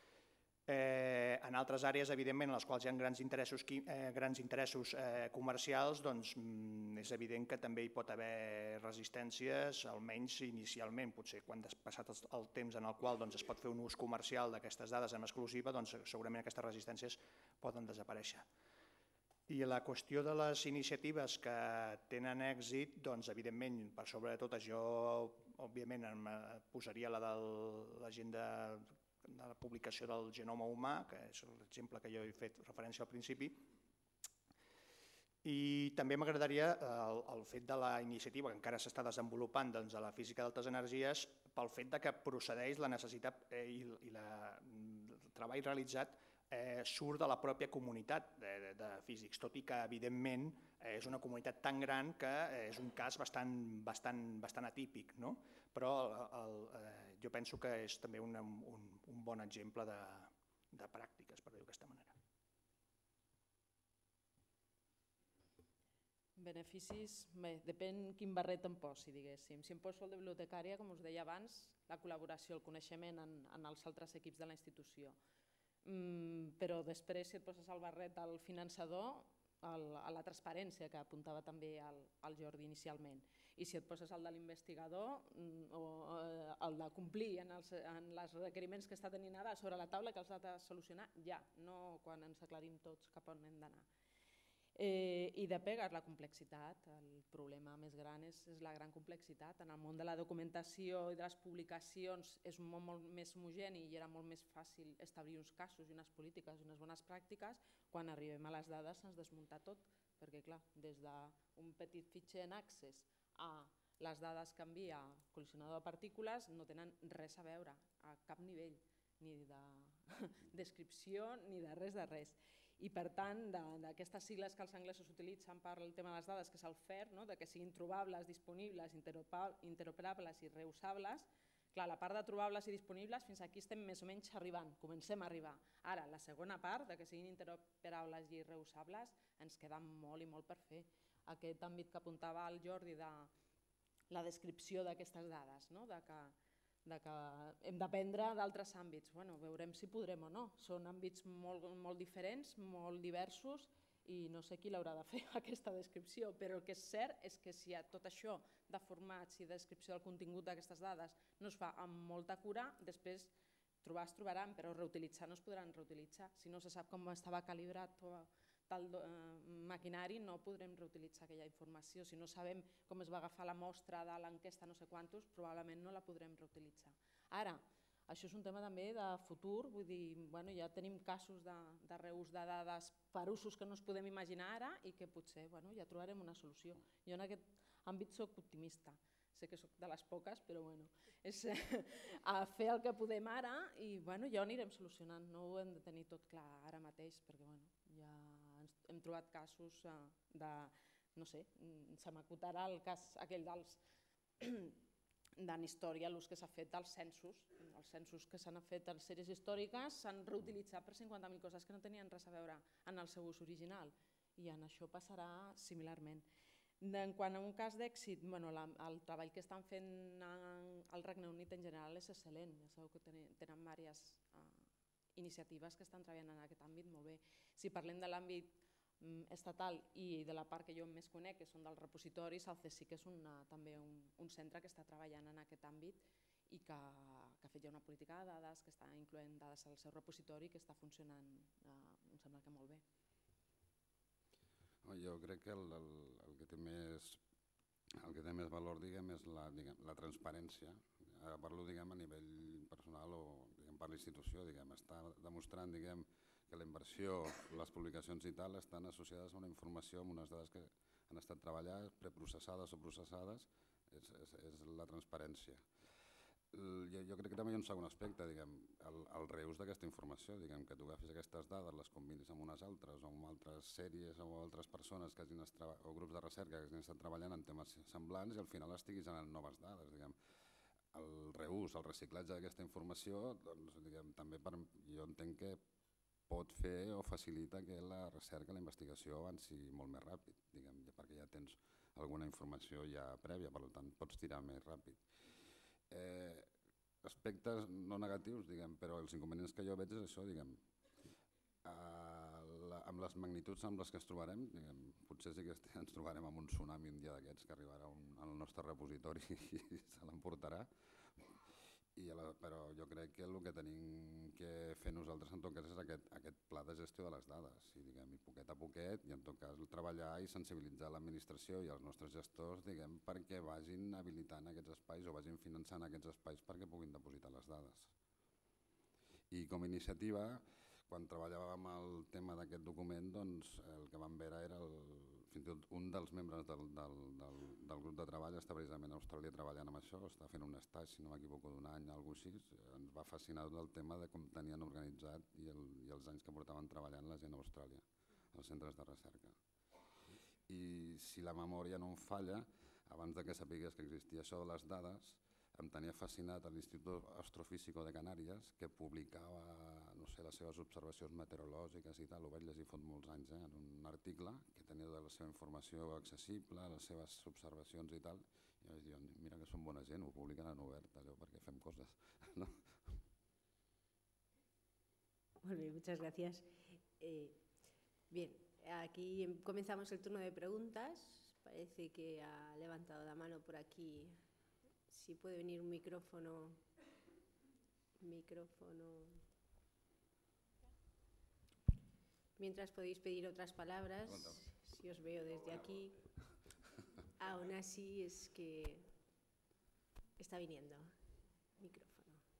En altres àrees, evidentment, en les quals hi ha grans interessos comercials, és evident que també hi pot haver resistències, almenys inicialment. Potser quan passat el temps en el qual es pot fer un ús comercial d'aquestes dades en exclusiva, segurament aquestes resistències poden desaparèixer. I la qüestió de les iniciatives que tenen èxit, evidentment, per sobre de totes, jo òbviament em posaria la de l'agenda de la publicació del genoma humà, que és l'exemple que jo he fet referència al principi. I també m'agradaria el fet de la iniciativa, que encara s'està desenvolupant a la física d'altes energies, pel fet que procedeix la necessitat i el treball realitzat surt de la pròpia comunitat de físics, tot i que, evidentment, és una comunitat tan gran que és un cas bastant atípic, però jo penso que és també un bon exemple de pràctiques, per dir-ho d'aquesta manera. Beneficis, bé, depèn quin barret em posi, diguéssim. Si em poso el de bibliotecària, com us deia abans, la col·laboració, el coneixement en els altres equips de la institució. Però després, si et poses el barret del finançador, a la transparència que apuntava també el Jordi inicialment, i si et poses el de l'investigador o el de complir en els requeriments que està tenint ara sobre la taula, que els ha de solucionar ja, no quan ens aclarim tots cap on hem d'anar. I de pegar la complexitat, el problema més gran és la gran complexitat. En el món de la documentació i de les publicacions és un món molt més homogeni i era molt més fàcil establir uns casos i unes polítiques i unes bones pràctiques. Quan arribem a les dades se'ns desmunta tot, perquè clar, des d'un petit fitxer en Access a les dades que envia el col·lisionador de partícules no tenen res a veure a cap nivell, ni de descripció ni de res. I per tant, d'aquestes sigles que els anglesos utilitzen per al tema de les dades, que és el FAIR, que siguin trobables, disponibles, interoperables i reusables, clar, la part de trobables i disponibles fins aquí estem més o menys arribant, comencem a arribar. Ara, la segona part, que siguin interoperables i reusables, ens queda molt i molt per fer. Aquest àmbit que apuntava el Jordi de la descripció d'aquestes dades, que hem d'aprendre d'altres àmbits. Veurem si podrem o no. Són àmbits molt diferents, molt diversos i no sé qui l'haurà de fer aquesta descripció, però el que és cert és que si tot això de formats i de descripció del contingut d'aquestes dades no es fa amb molta cura, després trobar es trobaran, però reutilitzar no es podran reutilitzar. Si no se sap com estava calibrat tal maquinari no podrem reutilitzar aquella informació. Si no sabem com es va agafar la mostra de l'enquesta no sé quantos, probablement no la podrem reutilitzar. Ara, això és un tema també de futur, vull dir, ja tenim casos de reús de dades per usos que no ens podem imaginar ara i que potser ja trobarem una solució. Jo en aquest àmbit soc optimista, sé que soc de les poques, però és a fer el que podem ara i ja ho anirem solucionant, no ho hem de tenir tot clar ara mateix, perquè ja hem trobat casos de, no sé, se m'acotarà el cas aquell d'en història, l'ús que s'ha fet dels censos. Els censos que s'han fet a les sèries històriques s'han reutilitzat per 50.000 coses que no tenien res a veure en el seu ús original i en això passarà similarment. En quant a un cas d'èxit, el treball que estan fent al Regne Unit en general és excel·lent, ja sabeu que tenen diverses iniciatives que estan treballant en aquest àmbit molt bé. Si parlem de l'àmbit estatal i de la part que jo més conec, que són dels repositoris, el CSIC és també un centre que està treballant en aquest àmbit i que ha fet ja una política de dades, que està incloent dades al seu repositori, que està funcionant, em sembla que molt bé. Jo crec que el que té més valor és la transparència. Parlo a nivell personal o per la institució. Està demostrant que la inversió, les publicacions i tal estan associades a una informació amb unes dades que han estat treballades, preprocessades o processades, és la transparència. Jo crec que també hi ha un segon aspecte, el reús d'aquesta informació, que tu agafis aquestes dades, les combinis amb unes altres o amb altres sèries o altres persones o grups de recerca que hagin estat treballant en temes semblants i al final estiguis generant noves dades. El reús, el reciclatge d'aquesta informació, també jo entenc que pot fer o facilita que la recerca, la investigació avanci molt més ràpid, perquè ja tens alguna informació ja prèvia, per tant pots tirar més ràpid. Aspectes no negatius, però els inconvenients que jo veig és això, amb les magnituds amb les que ens trobarem, potser sí que ens trobarem amb un tsunami un dia d'aquests que arribarà al nostre repositori i se l'emportarà, però jo crec que el que tenim que fer nosaltres en tot cas és aquest pla de gestió de les dades, i poquet a poquet, i en tot cas treballar i sensibilitzar l'administració i els nostres gestors perquè vagin habilitant aquests espais o vagin finançant aquests espais perquè puguin depositar les dades. I com a iniciativa, quan treballàvem el tema d'aquest document, el que vam veure era fins i tot un dels membres del grup de treball està precisament a Austràlia treballant amb això, està fent un estatge, si no m'equivoco, d'un any o alguna cosa així. Ens va fascinar el tema de com tenien organitzat i els anys que portaven treballant la gent a Austràlia, als centres de recerca. I si la memòria no em falla, abans que sapigués que existia això de les dades, em tenia fascinat l'Institut Astrofísico de Canàries, que publicava, no sé, les seves observacions meteorològiques i tal, ho vaig llegir fa molts anys, en un article que tenia de la seva informació accessible, les seves observacions i tal, i vaig dir, mira que són bona gent, ho publiquen en obert, allò, perquè fem coses. No? Muy bien, muchas gracias. Bien, aquí comenzamos el turno de preguntas. Parece que ha levantado la mano por aquí. Si puede venir un micrófono. Mientras podéis pedir otras palabras, si os veo desde aquí. Aún así es que está viniendo micrófono.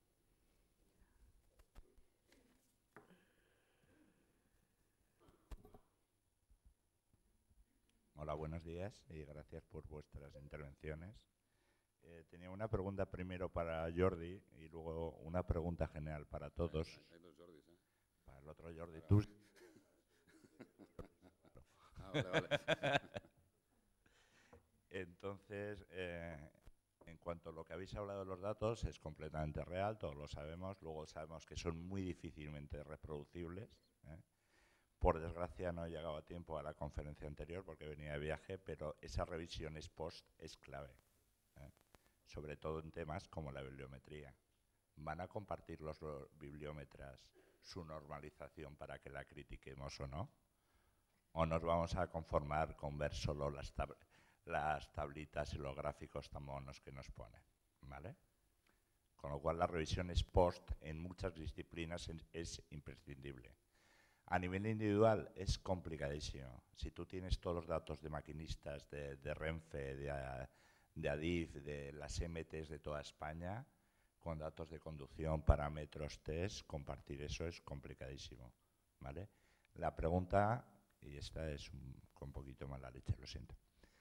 Hola, buenos días y gracias por vuestras intervenciones. Tenía una pregunta primero para Jordi y luego una pregunta general para todos. Hay dos Jordis, Para el otro Jordi, tú. Vale. Entonces, en cuanto a lo que habéis hablado de los datos, es completamente real, todos lo sabemos. Luego sabemos que son muy difícilmente reproducibles. Por desgracia no he llegado a tiempo a la conferencia anterior porque venía de viaje, pero esa revisión ex post es clave, sobre todo en temas como la bibliometría. ¿Van a compartir los bibliómetras su normalización para que la critiquemos o no? ¿O nos vamos a conformar con ver solo las tablitas y los gráficos tan monos que nos ponen? ¿Vale? Con lo cual la revisión ex post en muchas disciplinas es imprescindible. A nivel individual es complicadísimo. Si tú tienes todos los datos de maquinistas, de Renfe, de Adif, de las MTs de toda España, con datos de conducción, parámetros, test, compartir eso es complicadísimo, ¿vale? La pregunta, y esta es con un poquito mala leche, lo siento.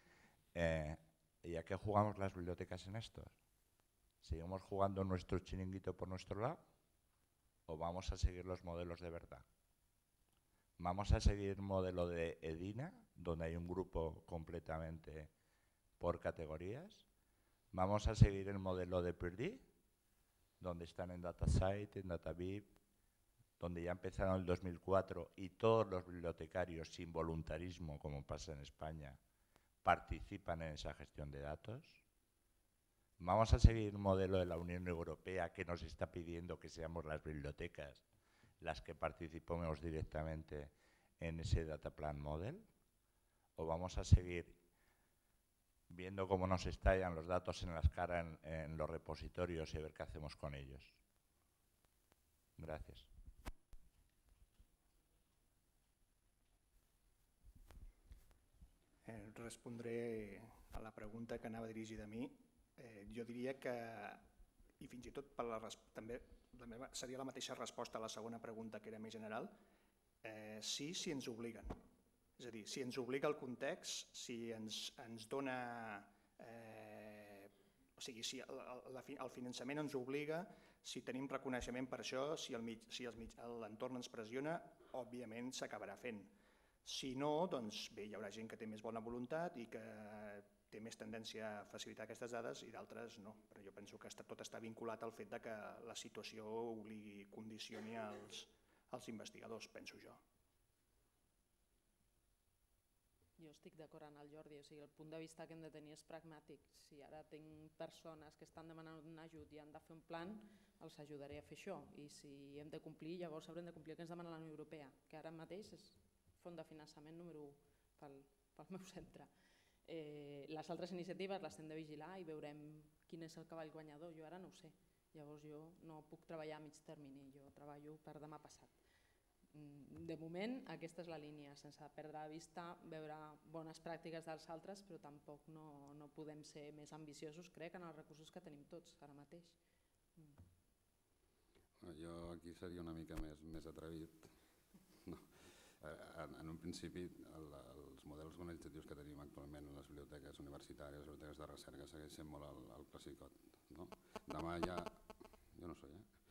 ¿Y a qué jugamos las bibliotecas en esto? ¿Seguimos jugando nuestro chiringuito por nuestro lado? ¿O vamos a seguir los modelos de verdad? ¿Vamos a seguir el modelo de EDINA, donde hay un grupo completamente por categorías? ¿Vamos a seguir el modelo de PERDI, donde están en DataSite, en DataVip, donde ya empezaron en el 2004 y todos los bibliotecarios sin voluntarismo, como pasa en España, participan en esa gestión de datos? ¿Vamos a seguir el modelo de la Unión Europea que nos está pidiendo que seamos las bibliotecas las que participemos directamente en ese Data Plan Model? ¿O vamos a seguir viendo cómo nos estallan los datos en las caras en los repositorios y ver qué hacemos con ellos? Gracias. Respondré a la pregunta que anava dirigida a mi. Jo diria que, i fins i tot també seria la mateixa resposta a la segona pregunta, que era més general, sí, si ens obliguen. És a dir, si ens obliga el context, si ens dona... O sigui, si el finançament ens obliga, si tenim reconeixement per això, si l'entorn ens pressiona, òbviament s'acabarà fent. Si no, doncs bé, hi haurà gent que té més bona voluntat i que té més tendència a facilitar aquestes dades i d'altres no. Però jo penso que tot està vinculat al fet que la situació obligui, condicioni als investigadors, penso jo. Jo estic d'acord amb el Jordi, o sigui, el punt de vista que hem de tenir és pragmàtic. Si ara tinc persones que estan demanant un ajut i han de fer un plan, els ajudaré a fer això. I si hem de complir, llavors haurem de complir el que ens demana la Unió Europea, que ara mateix és font de finançament número 1 pel meu centre. Les altres iniciatives les hem de vigilar i veurem quin és el cavall guanyador. Jo ara no ho sé, llavors jo no puc treballar a mig termini, jo treballo per demà passat. De moment aquesta és la línia, sense perdre de vista, veure bones pràctiques dels altres, però tampoc no podem ser més ambiciosos, crec, en els recursos que tenim tots ara mateix. Jo aquí seria una mica més atrevit. En un principi, els models organitzatius que tenim actualment en les biblioteques universitàries, les biblioteques de recerca, segueixen molt el classicot. Demà ja... Jo no sé,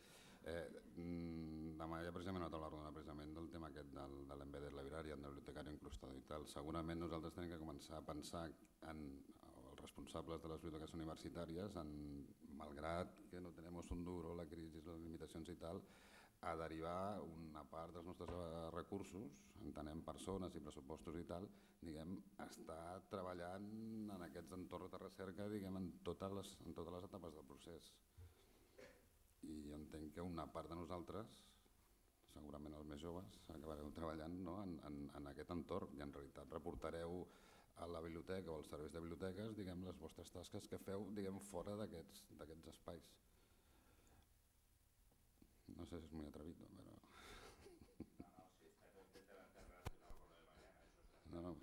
demà hi ha precisament una taula rodona del tema aquest de l'embedded librarian, del bibliotecari incrustado i tal. Segurament nosaltres tenim que començar a pensar en els responsables de les biblioteques universitàries, malgrat que no tenim un duro, la crisi, les limitacions i tal, a derivar una part dels nostres recursos, entenem persones i pressupostos i tal, diguem, estar treballant en aquests entorns de recerca, diguem, en totes les etapes del procés. I jo entenc que una part de nosaltres, segurament els més joves, acabareu treballant en aquest entorn i en realitat reportareu a la biblioteca o als serveis de biblioteques, diguem, les vostres tasques que feu, diguem, fora d'aquests espais. No sé si és molt atrevit, però... No.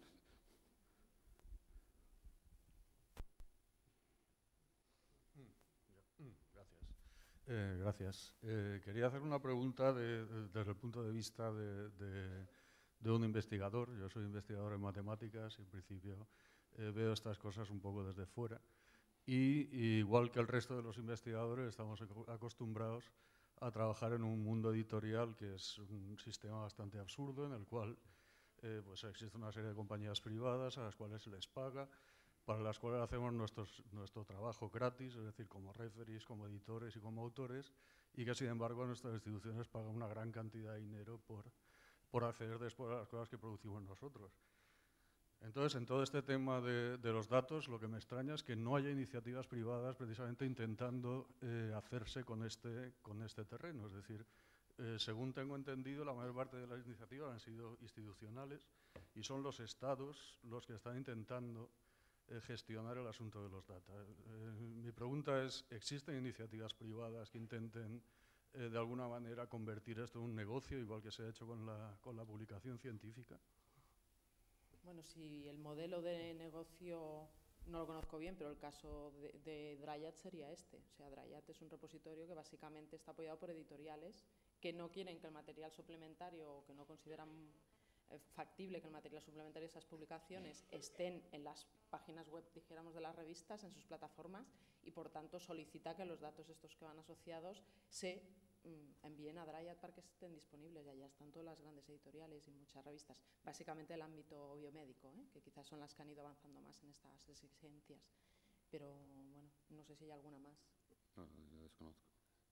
Gracias. Quería hacer una pregunta desde el punto de vista de un investigador. Yo soy investigador en matemáticas y en principio veo estas cosas un poco desde fuera. Y igual que el resto de los investigadores estamos acostumbrados a trabajar en un mundo editorial que es un sistema bastante absurdo en el cual pues existe una serie de compañías privadas a las cuales se les paga, para las cuales hacemos nuestro trabajo gratis, es decir, como referees, como editores y como autores, y que sin embargo nuestras instituciones pagan una gran cantidad de dinero por acceder después a las cosas que producimos nosotros. Entonces, en todo este tema de los datos, lo que me extraña es que no haya iniciativas privadas precisamente intentando hacerse con este terreno. Es decir, según tengo entendido, la mayor parte de las iniciativas han sido institucionales y son los estados los que están intentando gestionar el asunto de los datos. Mi pregunta es, ¿existen iniciativas privadas que intenten de alguna manera convertir esto en un negocio, igual que se ha hecho con la publicación científica? Bueno, si el modelo de negocio no lo conozco bien, pero el caso de Drayat sería este. O sea, Drayat es un repositorio que básicamente está apoyado por editoriales que no quieren que el material suplementario o que no consideran factible que el material suplementario de esas publicaciones estén en las páginas web, dijéramos, de las revistas, en sus plataformas, y por tanto solicita que los datos estos que van asociados se envíen a Drayat para que estén disponibles, y allá están todas las grandes editoriales y muchas revistas, básicamente el ámbito biomédico, que quizás son las que han ido avanzando más en estas exigencias, pero bueno, no sé si hay alguna más. No, yo desconozco.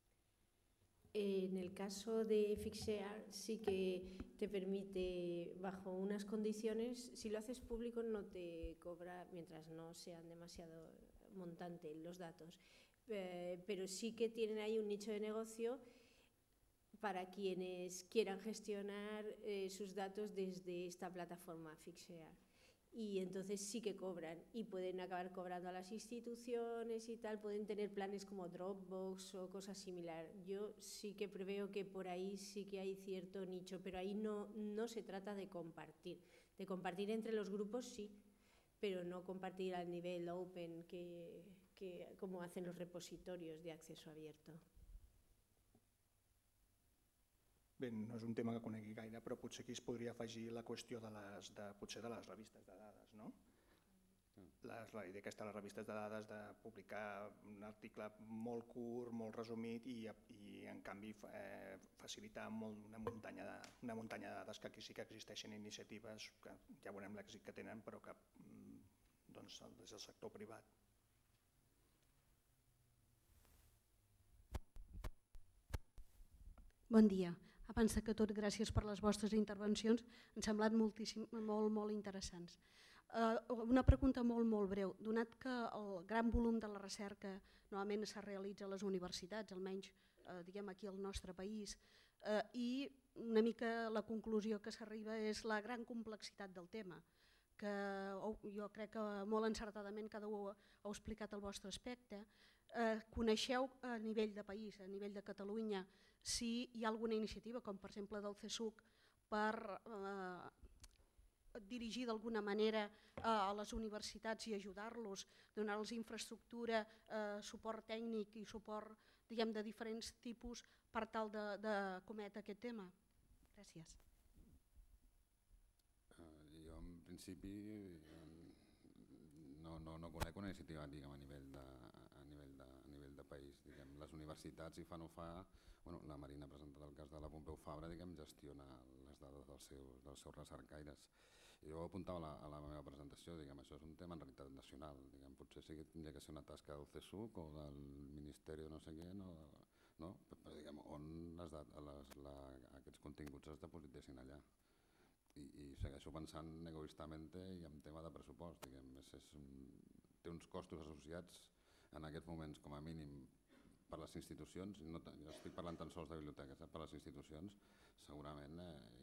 En el caso de Fixear sí que te permite, bajo unas condiciones, si lo haces público no te cobra, mientras no sean demasiado montantes los datos, pero sí que tienen ahí un nicho de negocio para quienes quieran gestionar sus datos desde esta plataforma Fixear. Y entonces sí que cobran y pueden acabar cobrando a las instituciones y tal, pueden tener planes como Dropbox o cosas similares. Yo sí que preveo que por ahí sí que hay cierto nicho, pero ahí no se trata de compartir entre los grupos sí, pero no compartir al nivel open que como hacen los repositorios de acceso abierto. Bé, no és un tema que conegui gaire, però potser aquí es podria afegir la qüestió potser de les revistes de dades, no? La idea aquesta de les revistes de dades de publicar un article molt curt, molt resumit i en canvi facilitar una muntanya de dades, que aquí sí que existeixen iniciatives que ja veurem l'èxit que tenen, però que des del sector privat. Bon dia. Abans que tot, gràcies per les vostres intervencions, han semblat molt interessants. Una pregunta molt breu. Donat que el gran volum de la recerca normalment se realitza a les universitats, almenys diguem aquí al nostre país, i una mica la conclusió que s'arriba és la gran complexitat del tema, que jo crec que molt encertadament cada un heu explicat el vostre aspecte. Coneixeu a nivell de país, a nivell de Catalunya, si hi ha alguna iniciativa, com per exemple del CSUC, per dirigir d'alguna manera a les universitats i ajudar-los, donar-los infraestructura, suport tècnic i suport de diferents tipus per tal de cometre aquest tema? Gràcies. Jo en principi no conec una iniciativa a nivell de país. Les universitats, si fa o no fa, la Marina ha presentat el cas de la Pompeu Fabra, gestiona les dades dels seus recercaires. Jo ho apuntava a la meva presentació, això és un tema en realitat nacional. Potser sí que hauria de ser una tasca del CSUC o del Ministeri de no sé què, no? Però, diguem, on aquests continguts es depositessin allà. I segueixo pensant egoistament i en tema de pressupost. Diguem, té uns costos associats en aquests moments, com a mínim, per les institucions, jo estic parlant tan sols de biblioteques, per les institucions, segurament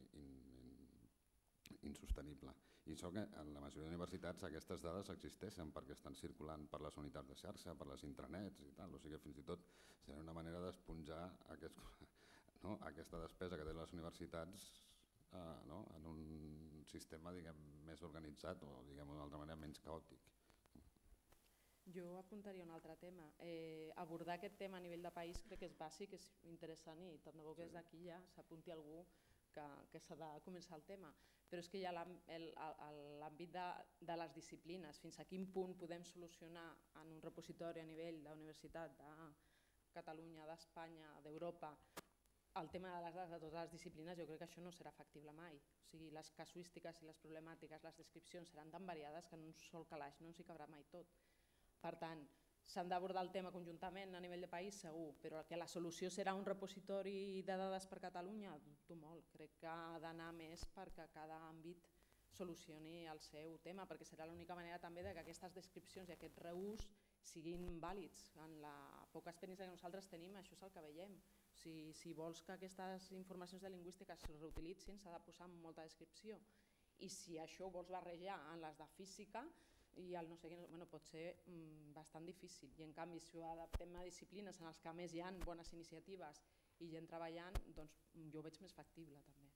insostenible. I això que en la majoria d'universitats aquestes dades existeixen perquè estan circulant per les unitats de xarxa, per les intranets i tal, o sigui que fins i tot seria una manera d'esponjar aquesta despesa que tenen les universitats en un sistema més organitzat o d'una altra manera menys caòtic. Jo apuntaria un altre tema. Abordar aquest tema a nivell de país crec que és bàsic, és interessant i tant de bo que des d'aquí ja s'apunti algú que s'ha de començar el tema. Però és que hi ha l'àmbit de les disciplines, fins a quin punt podem solucionar en un repositori a nivell de la Universitat de Catalunya, d'Espanya, d'Europa, el tema de les dades de totes les disciplines. Jo crec que això no serà factible mai. O sigui, les casuístiques i les problemàtiques, les descripcions seran tan variades que en un sol calaix no ens hi cabrà mai tot. Per tant, s'han d'abordar el tema conjuntament a nivell de país, segur, però que la solució serà un repositori de dades per Catalunya, dubto molt. Crec que ha d'anar més perquè cada àmbit solucioni el seu tema, perquè serà l'única manera també que aquestes descripcions i aquest reús siguin vàlids. En la poca experiència que nosaltres tenim, això és el que veiem. Si vols que aquestes informacions de lingüística es reutilitzin, s'ha de posar molta descripció. I si això ho vols barrejar en les de física, i el no sé què, pot ser bastant difícil. I en canvi, si ho adaptem a disciplines en les que a més hi ha bones iniciatives i gent treballant, doncs jo ho veig més factible també.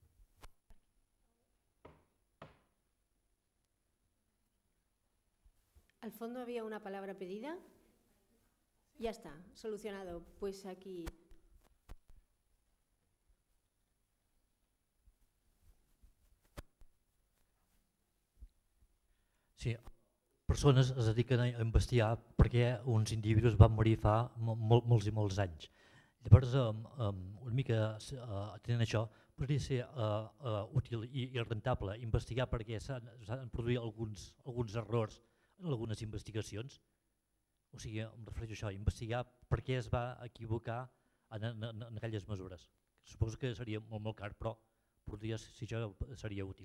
Al fondo había una palabra pedida. Ya está, solucionado. Pues aquí. Sí, persones es dediquen a investigar perquè uns individus van morir fa molts i molts anys. Llavors, una mica atenent això, podria ser útil i rentable investigar perquè s'han produït alguns errors en algunes investigacions. O sigui, em refereixo a això, investigar per què es va equivocar en aquelles mesures. Suposo que seria molt car, però podria ser això seria útil.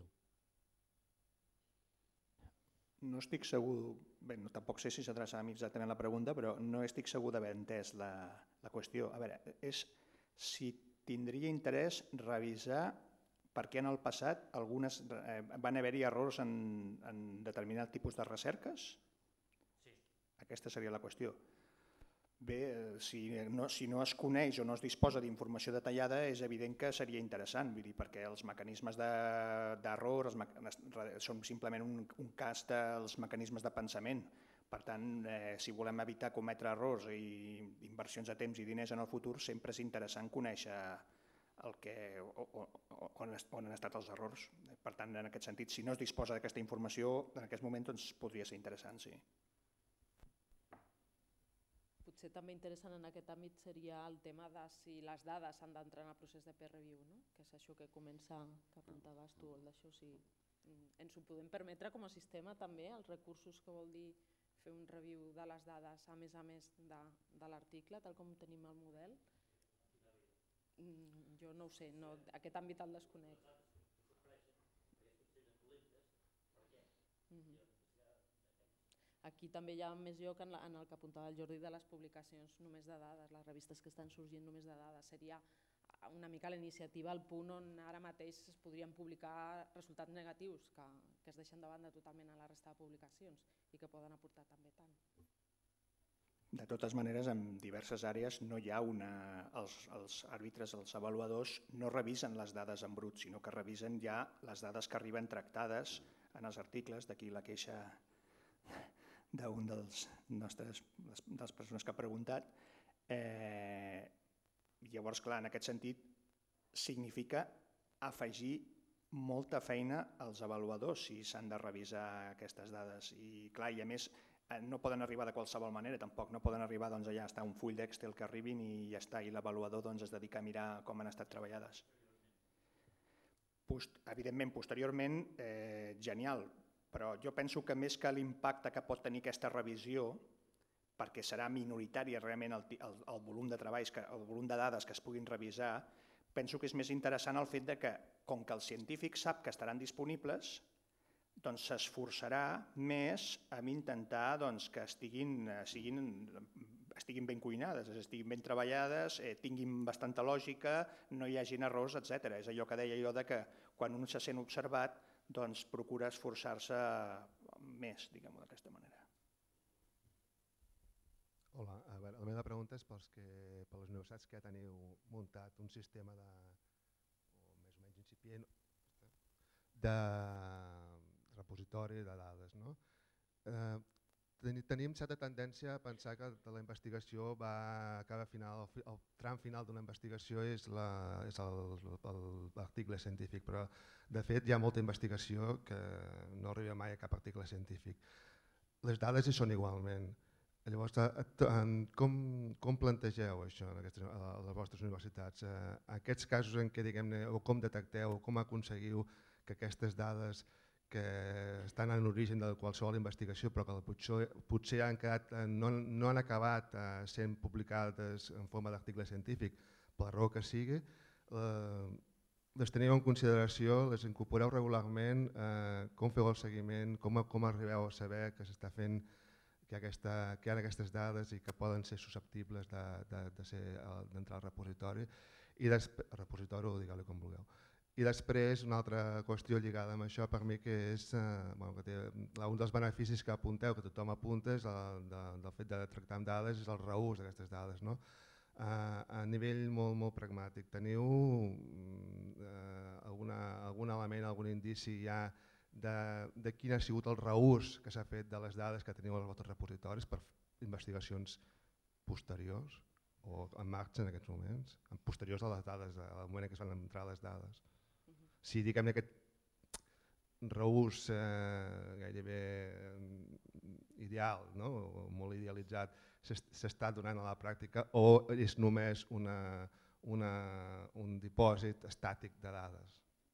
No estic segur, bé, tampoc sé si s'adreçava a mi exactament la pregunta, però no estic segur d'haver entès la qüestió. A veure, és si tindria interès revisar per què en el passat van haver-hi errors en determinat tipus de recerques? Sí. Aquesta seria la qüestió. Bé, si no es coneix o no es disposa d'informació detallada, és evident que seria interessant, perquè els mecanismes d'error són simplement un cas dels mecanismes de pensament. Per tant, si volem evitar cometre errors i inversions de temps i diners en el futur, sempre és interessant conèixer on han estat els errors. Per tant, en aquest sentit, si no es disposa d'aquesta informació, en aquest moment podria ser interessant, sí. Potser també interessant en aquest àmbit seria el tema de si les dades han d'entrar en el procés de peer review, que és això que apuntaves tu, d'això, si ens ho podem permetre com a sistema també, els recursos que vol dir fer un review de les dades a més de l'article, tal com tenim el model. Jo no ho sé, aquest àmbit el desconec. Aquí també hi ha més lloc en el que apuntava el Jordi de les publicacions només de dades, les revistes que estan sorgint només de dades. Seria una mica la iniciativa al punt on ara mateix es podrien publicar resultats negatius que es deixen de banda totalment a la resta de publicacions i que poden aportar també tant. De totes maneres, en diverses àrees no hi ha els àrbitres, els avaluadors, no revisen les dades en brut, sinó que revisen ja les dades que arriben tractades en els articles, d'aquí la queixa d'un de les persones que ha preguntat. Llavors, clar, en aquest sentit, significa afegir molta feina als avaluadors si s'han de revisar aquestes dades. I clar, i a més, no poden arribar de qualsevol manera, tampoc. No poden arribar, doncs allà està un full d'Excel que arribin i ja està, i l'avaluador es dedica a mirar com han estat treballades. Evidentment, posteriorment, genial, però jo penso que més que l'impacte que pot tenir aquesta revisió, perquè serà minoritari realment el volum de treballs, el volum de dades que es puguin revisar, penso que és més interessant el fet que, com que el científic sap que estaran disponibles, doncs s'esforçarà més en intentar que estiguin ben cuinades, estiguin ben treballades, tinguin bastanta lògica, no hi hagin errors, etc. És allò que deia jo que quan un se sent observat, doncs procura esforçar-se més, diguem-ho d'aquesta manera. Hola, a veure, la meva pregunta és per les universitats que ja teniu muntat un sistema de, o més o menys incipient, de repositori de dades. Tenim certa tendència a pensar que la investigació va acabar el tram final d'una investigació és l'article científic, però de fet hi ha molta investigació que no arriba mai a cap article científic. Les dades hi són igualment. Llavors, com plantegeu això a les vostres universitats? Aquests casos en què, o com detecteu, com aconseguiu que aquestes dades que estan en l'origen de qualsevol investigació però que potser no han acabat sent publicades en forma d'article científic, per la raó que sigui, les teniu en consideració, les incorporeu regularment, com feu el seguiment, com arribeu a saber que s'està fent, que hi ha aquestes dades i que poden ser susceptibles d'entrar al repositori, o digueu-li com vulgueu. I després una altra qüestió lligada amb això per mi que és un dels beneficis que apunteu, que tothom apunta, és del fet de tractar amb dades, és el reús d'aquestes dades. A nivell molt pragmàtic, teniu algun element, algun indici ja de quin ha sigut el reús que s'ha fet de les dades que teniu als vostres repositoris per investigacions posteriors o en marxa en aquests moments, posteriors a les dades, al moment en què es van entrar les dades? Si diguem aquest reús gairebé ideal, molt idealitzat, s'està donant a la pràctica o és només un dipòsit estàtic de dades?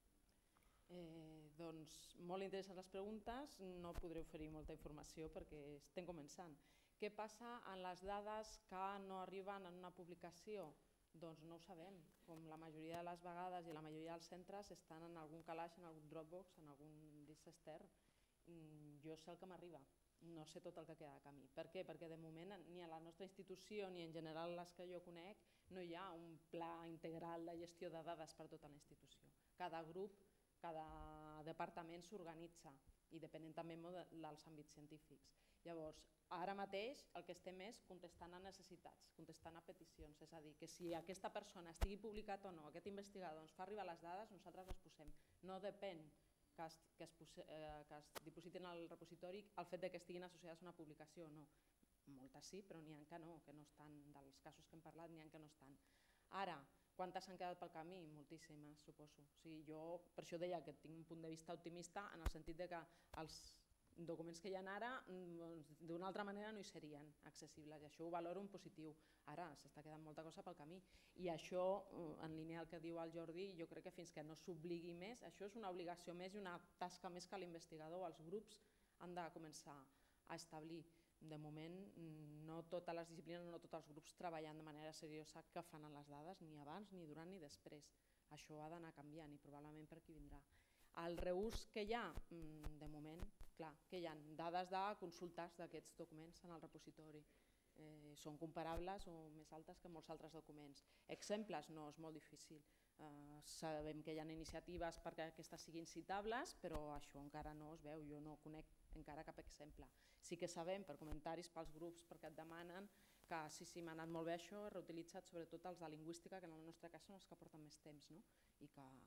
Doncs molt interessants les preguntes, no podré oferir molta informació perquè estem començant. Què passa amb les dades que no arriben en una publicació? Doncs no ho sabem, com la majoria de les vegades i la majoria dels centres estan en algun calaix, en algun Dropbox, en algun disc extern. Jo sé el que m'arriba, no sé tot el que queda de camí. Per què? Perquè de moment ni a la nostra institució ni en general les que jo conec no hi ha un pla integral de gestió de dades per tota la institució. Cada grup, cada departament s'organitza i depenent també dels àmbits científics. Llavors, ara mateix el que estem és contestant a necessitats, contestant a peticions, és a dir, que si aquesta persona estigui publicat o no, aquest investigador ens fa arribar les dades, nosaltres les posem. No depèn que es dipositin al repositori el fet que estiguin associades a una publicació o no. Moltes sí, però n'hi ha que no estan, dels casos que hem parlat n'hi ha que no estan. Ara, quantes s'han quedat pel camí? Moltíssimes, suposo. Jo per això deia que tinc un punt de vista optimista en el sentit que els documents que hi ha ara d'una altra manera no hi serien accessibles i això ho valoro en positiu. Ara s'està quedant molta cosa pel camí i això, en línia al que diu el Jordi, jo crec que fins que no s'obligui més, això és una obligació més i una tasca més que l'investigador o els grups han de començar a establir. De moment, no totes les disciplines, no tots els grups treballen de manera seriosa que fan en les dades, ni abans, ni durant, ni després. Això ha d'anar canviant i probablement per aquí vindrà. El reús que hi ha, de moment, clar, que hi ha dades de consultes d'aquests documents en el repositori. Són comparables o més altes que molts altres documents. Exemples? No, és molt difícil. Sabem que hi ha iniciatives perquè aquestes siguin citables, però això encara no es veu, jo no conec encara cap exemple. Sí que sabem per comentaris pels grups perquè et demanen que sí, m'ha anat molt bé això, he reutilitzat sobretot els de lingüística, que en el nostre cas són els que porten més temps, i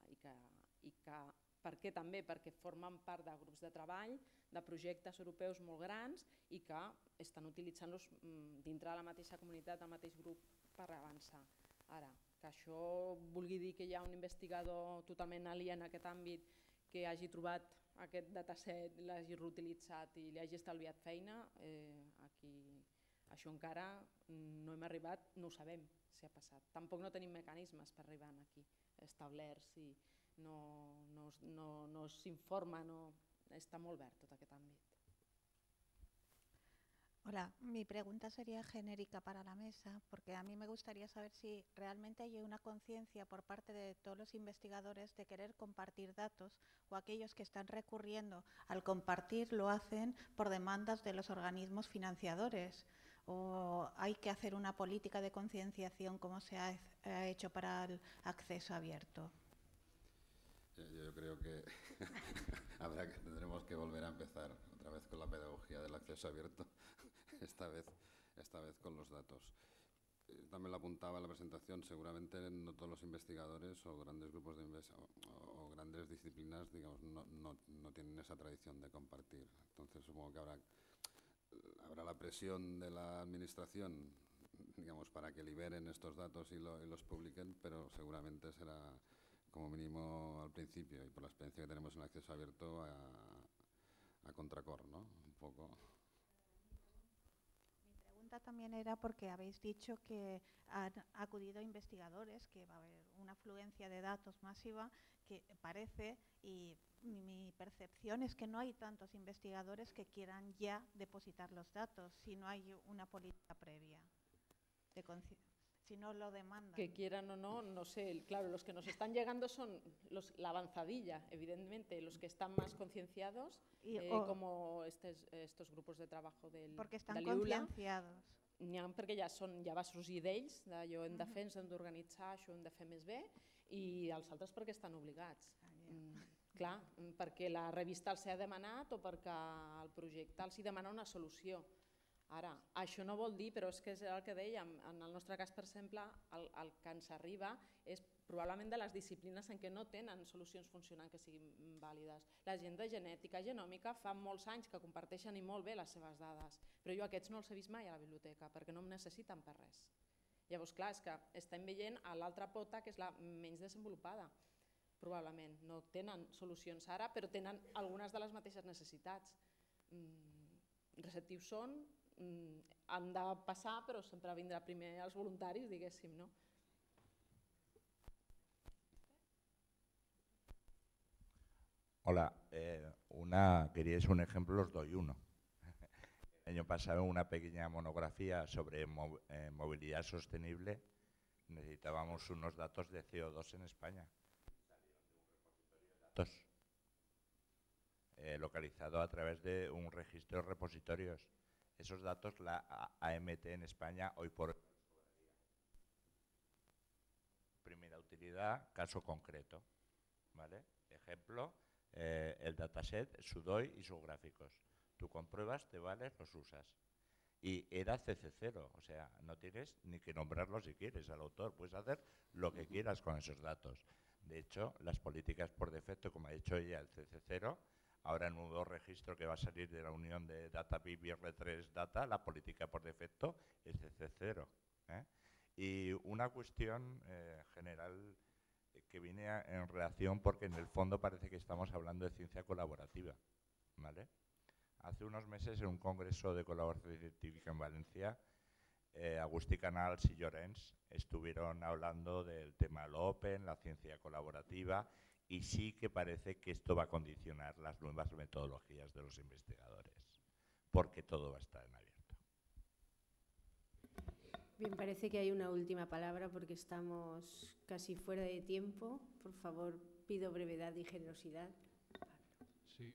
que per què també? Perquè formen part de grups de treball, de projectes europeus molt grans i que estan utilitzant-los dintre de la mateixa comunitat, del mateix grup, per avançar. Ara, que això vulgui dir que hi ha un investigador totalment aliè en aquest àmbit que hagi trobat aquest dataset, l'hagi reutilitzat i li hagi estalviat feina, això encara no hem arribat, no ho sabem si ha passat. Tampoc no tenim mecanismes per arribar aquí establerts i no s'informa, està molt verd tot aquest àmbit. Hola, mi pregunta sería genérica para la mesa, porque a mí me gustaría saber si realmente hay una conciencia por parte de todos los investigadores de querer compartir datos, o aquellos que están recurriendo al compartir lo hacen por demandas de los organismos financiadores, o hay que hacer una política de concienciación como se ha hecho para el acceso abierto. Yo creo que tendremos que volver a empezar otra vez con la pedagogía del acceso abierto, esta vez con los datos. También lo apuntaba en la presentación, seguramente no todos los investigadores o grandes grupos de o grandes disciplinas, digamos, no tienen esa tradición de compartir. Entonces supongo que habrá la presión de la administración, digamos, para que liberen estos datos y los publiquen, pero seguramente será como mínimo al principio, y por la experiencia que tenemos en acceso abierto, a contracor, ¿no? Un poco. Mi pregunta también era porque habéis dicho que han acudido investigadores, que va a haber una afluencia de datos masiva, que parece, y mi percepción es que no hay tantos investigadores que quieran ya depositar los datos, si no hay una política previa de si no lo demandan. Que quieran o no, no sé. Claro, los que nos están llegando son la avanzadilla, evidentemente, los que están más concienciados, como estos grupos de trabajo del porque están concienciados. Perquè ja va sorgir d'ells, jo hem de fer, ens hem d'organitzar, això ho hem de fer més bé, i els altres perquè estan obligats. Clar, perquè la revista els ha demanat o perquè el projecte els demana una solució. Ara, això no vol dir, però és que és el que dèiem, en el nostre cas, per exemple, el que ens arriba és probablement de les disciplines en què no tenen solucions funcionants que siguin vàlides. La gent de genètica, genòmica, fa molts anys que comparteixen i molt bé les seves dades, però jo aquests no els he vist mai a la biblioteca perquè no em necessiten per res. Llavors, clar, és que estem veient a l'altra pota, que és la menys desenvolupada, probablement. No tenen solucions ara, però tenen algunes de les mateixes necessitats. Receptius són, han de passar, però sempre vindrà primer els voluntaris, diguéssim, no? Hola, queríais un ejemplo, os doy uno. El año pasado, en una pequeña monografía sobre movilidad sostenible, necesitábamos unos datos de CO2 en España. Datos localizado a través de un registro de repositorios. Esos datos la AMT en España hoy por hoy. Primera utilidad, caso concreto. ¿Vale? Ejemplo, el dataset, su DOI y sus gráficos. Tú compruebas, te vales, los usas. Y era CC0, o sea, no tienes ni que nombrarlo si quieres al autor. Puedes hacer lo que quieras con esos datos. De hecho, las políticas por defecto, como ha dicho ella, el CC0, ahora el nuevo registro que va a salir de la unión de DataBib y R3 Data, la política por defecto es CC0. Y una cuestión general que viene en relación, porque en el fondo parece que estamos hablando de ciencia colaborativa. ¿Vale? Hace unos meses en un congreso de colaboración científica en Valencia, Agustí Canals y Llorens estuvieron hablando del tema Open, la ciencia colaborativa, y sí que parece que esto va a condicionar las nuevas metodologías de los investigadores, porque todo va a estar en abierto. Bien, parece que hay una última palabra porque estamos casi fuera de tiempo. Por favor, pido brevedad y generosidad. Sí,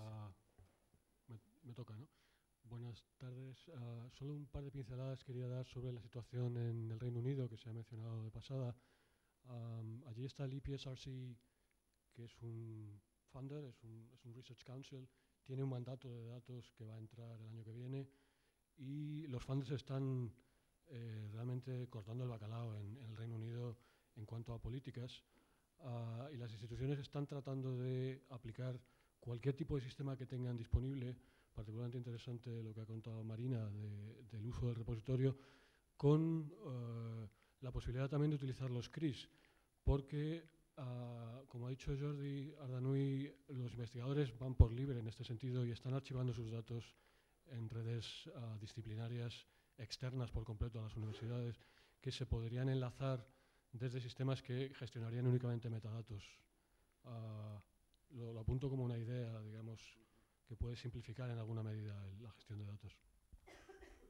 me toca, ¿no? Buenas tardes. Solo un par de pinceladas quería dar sobre la situación en el Reino Unido, que se ha mencionado de pasada. Allí está el EPSRC, que es un funder, es un Research Council, tiene un mandato de datos que va a entrar el año que viene, y los funders están realmente cortando el bacalao en el Reino Unido en cuanto a políticas, y las instituciones están tratando de aplicar cualquier tipo de sistema que tengan disponible. Particularmente interesante lo que ha contado Marina del uso del repositorio, con la posibilidad también de utilizar los CRIs, porque como ha dicho Jordi Ardanuy, los investigadores van por libre en este sentido y están archivando sus datos en redes disciplinarias externas por completo a las universidades, que se podrían enlazar desde sistemas que gestionarían únicamente metadatos. Lo apunto como una idea, digamos, que puede simplificar en alguna medida la gestión de datos.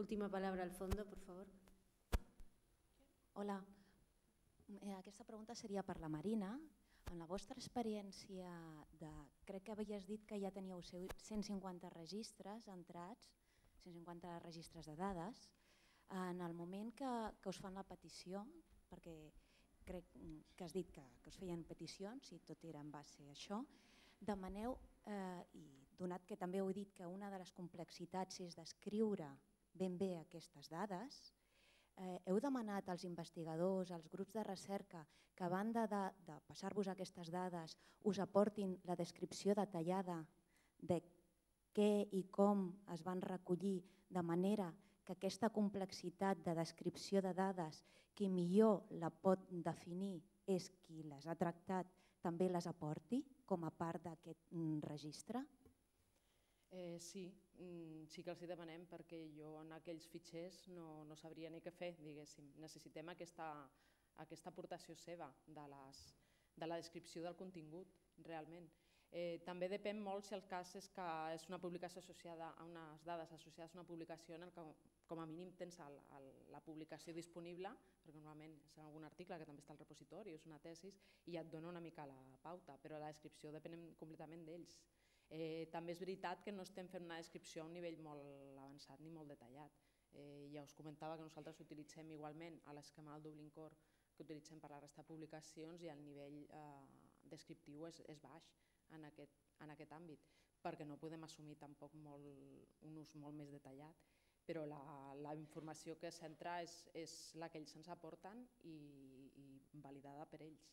Última palabra al fondo, por favor. Hola, aquesta pregunta seria per la Marina. En la vostra experiència, crec que havies dit que ja teníeu 150 registres entrats, 150 registres de dades. En el moment que us fan la petició, perquè crec que has dit que us feien peticions i tot era en base a això, demaneu, i donat que també heu dit que una de les complexitats és descriure ben bé aquestes dades, heu demanat als investigadors, als grups de recerca, que a banda de passar-vos aquestes dades us aportin la descripció detallada de què i com es van recollir, de manera que aquesta complexitat de descripció de dades, qui millor la pot definir és qui les ha tractat, també les aporti com a part d'aquest registre? Sí que els hi demanem, perquè jo en aquells fitxers no sabria ni què fer, diguéssim. Necessitem aquesta aportació seva de la descripció del contingut, realment. També depèn molt si el cas és que és una publicació associada a unes dades associades a una publicació en què com a mínim tens la publicació disponible, perquè normalment és algun article que també està al repositori, és una tesi, i ja et dona una mica la pauta, però la descripció depèn completament d'ells. També és veritat que no estem fent una descripció a un nivell molt avançat ni molt detallat. Ja us comentava que nosaltres utilitzem igualment a l'esquema del Dublin Core que utilitzem per la resta de publicacions i el nivell descriptiu és baix en aquest àmbit, perquè no podem assumir tampoc un ús molt més detallat, però la informació que s'entra és la que ells ens aporten i validada per ells.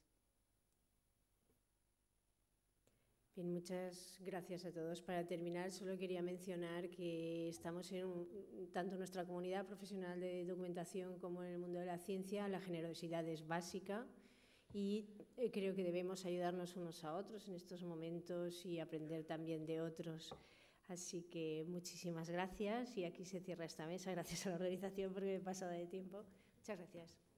Bien, muchas gracias a todos. Para terminar, solo quería mencionar que estamos tanto en nuestra comunidad profesional de documentación como en el mundo de la ciencia, la generosidad es básica y creo que debemos ayudarnos unos a otros en estos momentos y aprender también de otros. Así que muchísimas gracias y aquí se cierra esta mesa. Gracias a la organización porque me he pasado de tiempo. Muchas gracias.